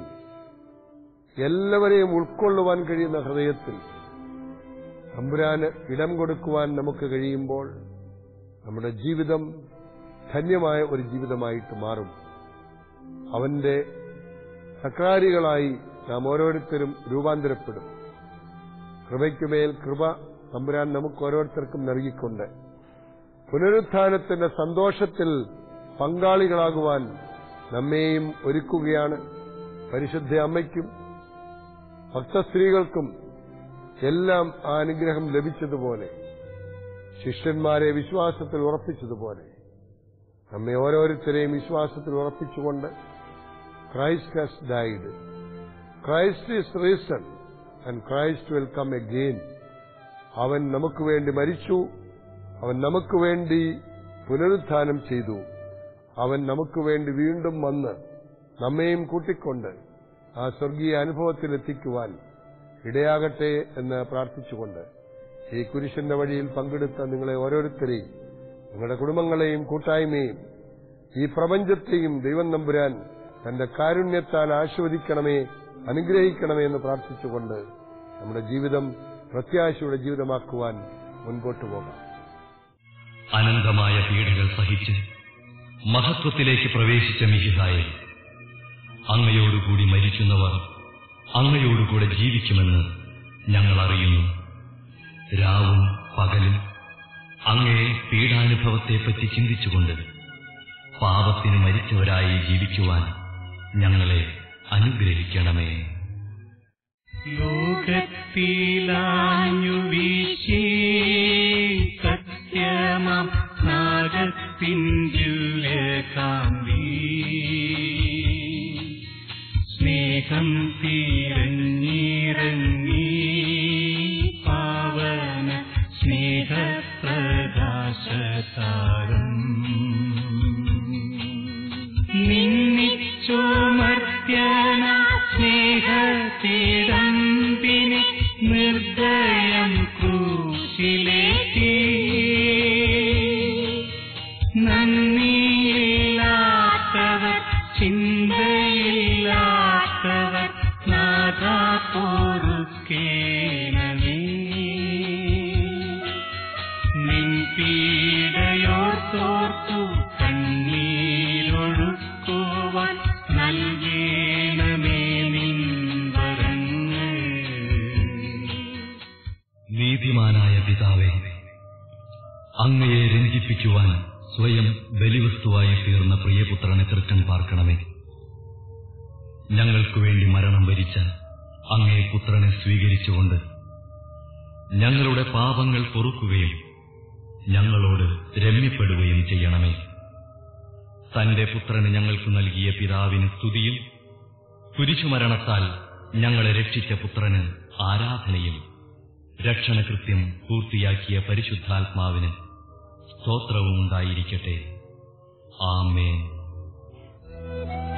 എല്ലാവരെയും ഉൾക്കൊള്ളുവാൻ കഴിയുന്ന ഹൃദയത്തിൽ തമ്പുരാന് ഇടം കൊടുക്കുവാൻ നമുക്ക് കഴിയുമ്പോൾ നമ്മുടെ ജീവിതം ധന്യമായ ഒരു ജീവിതമായിട്ട് മാറും. അവന്റെ സക്രാരികളായി നാം ഓരോരുത്തരും രൂപാന്തരപ്പെടും. കൃപയ്ക്കുമേൽ കൃപ തമ്പുരാൻ നമുക്ക് ഓരോരുത്തർക്കും നൽകിക്കൊണ്ട് പുനരുത്ഥാനത്തിന്റെ സന്തോഷത്തിൽ പങ്കാളികളാകുവാൻ നമ്മെയും ഒരുക്കുകയാണ്. പരിശുദ്ധ അമ്മയ്ക്കും ഭക്തസ്ത്രീകൾക്കും എല്ലാം ആ അനുഗ്രഹം ലഭിച്ചതുപോലെ, ശിഷ്യന്മാരെ വിശ്വാസത്തിൽ ഉറപ്പിച്ചതുപോലെ നമ്മെ ഓരോരുത്തരെയും വിശ്വാസത്തിൽ ഉറപ്പിച്ചുകൊണ്ട് Christ has died, Christ is risen and Christ will come again. അവൻ നമുക്ക് വേണ്ടി മരിച്ചു, അവൻ നമുക്ക് വേണ്ടി പുനരുത്ഥാനം ചെയ്തു, അവൻ നമുക്ക് വേണ്ടി വീണ്ടും വന്ന് നമ്മെയും കൂട്ടിക്കൊണ്ട് ആ സ്വർഗീയ അനുഭവത്തിലെത്തിക്കുവാൻ ഇടയാകട്ടെ എന്ന് പ്രാർത്ഥിച്ചുകൊണ്ട് ഈ കുരിശന്റെ വഴിയിൽ പങ്കെടുത്ത നിങ്ങളെ ഓരോരുത്തരെയും, നിങ്ങളുടെ കുടുംബങ്ങളെയും കൂട്ടായ്മയും ഈ പ്രപഞ്ചത്തെയും ദൈവം നമ്പുരാൻ തന്റെ കാരുണ്യത്താൽ ആശീർവദിക്കണമേ, അനുഗ്രഹിക്കണമേ എന്ന് പ്രാർത്ഥിച്ചുകൊണ്ട് നമ്മുടെ ജീവിതം പ്രത്യാശയുടെ ജീവിതമാക്കുവാൻ മുൻപോട്ട് പോകാം. അനന്തമായ പീഡകൾ സഹിച്ച് മഹത്വത്തിലേക്ക് പ്രവേശിച്ച മിശിഹായെ, അങ്ങയോടുകൂടി മരിക്കുന്നവർ അങ്ങയോടുകൂടെ ജീവിക്കുമെന്ന് ഞങ്ങൾ അറിയുന്നു. രാവും പകലും അങ്ങയെ പീഡാനുഭവത്തെപ്പറ്റി ചിന്തിച്ചുകൊണ്ട് പാപത്തിന് മരിച്ചവരായി ജീവിക്കുവാൻ ഞങ്ങളെ അനുഗ്രഹിക്കണമേ. ലോകത്തിലാഞ്ഞു വീശി സത്യമാം നാഗത്തിൻ ദിവ്യകാന്തി, സ്നേഹം തിരഞ്ഞിറങ്ങി പാവന സ്നേഹപ്രകാശതാരം നിന്നിച്ചോമർത്യന സ്നേഹത്തിടമ്പിനെ നിർദ്ദ കുരിശിലേറ്റി നന്ദിയില്ലാത്തവർ ചിന്തയില്ലാത്തവർ നാഥാ പൊറുക്കേണമേ. നിൻ പീഡയോർത്തോർത്തു കണ്ണീരൊഴുക്കുവാൻ നൽകേണമേ നിൻ വരങ്ങൾ. നീതിമാനായ പിതാവേ, അങ്ങയെ രഞ്ജിപ്പിക്കുവാൻ സ്വയം ബലിവസ്തുവായി തീർന്ന പ്രിയപുത്രനെ തൃക്കൺ പാർക്കണമേ. ഞങ്ങൾക്കു വേണ്ടി മരണം വരിച്ച അങ്ങേ പുത്രനെ സ്വീകരിച്ചുകൊണ്ട് ഞങ്ങളുടെ പാപങ്ങൾ പൊറുക്കുകയും ഞങ്ങളോട് രമ്യപ്പെടുകയും ചെയ്യണമേ. തന്റെ പുത്രന് ഞങ്ങൾക്ക് നൽകിയ പിതാവിന് സ്തുതിയും കുരിശുമരണത്താൽ ഞങ്ങളെ രക്ഷിച്ച പുത്രന് ആരാധനയും രക്ഷണകൃത്യം പൂർത്തിയാക്കിയ പരിശുദ്ധാത്മാവിന് സ്തോത്രവും ഉണ്ടായിരിക്കട്ടെ. ആമേൻ.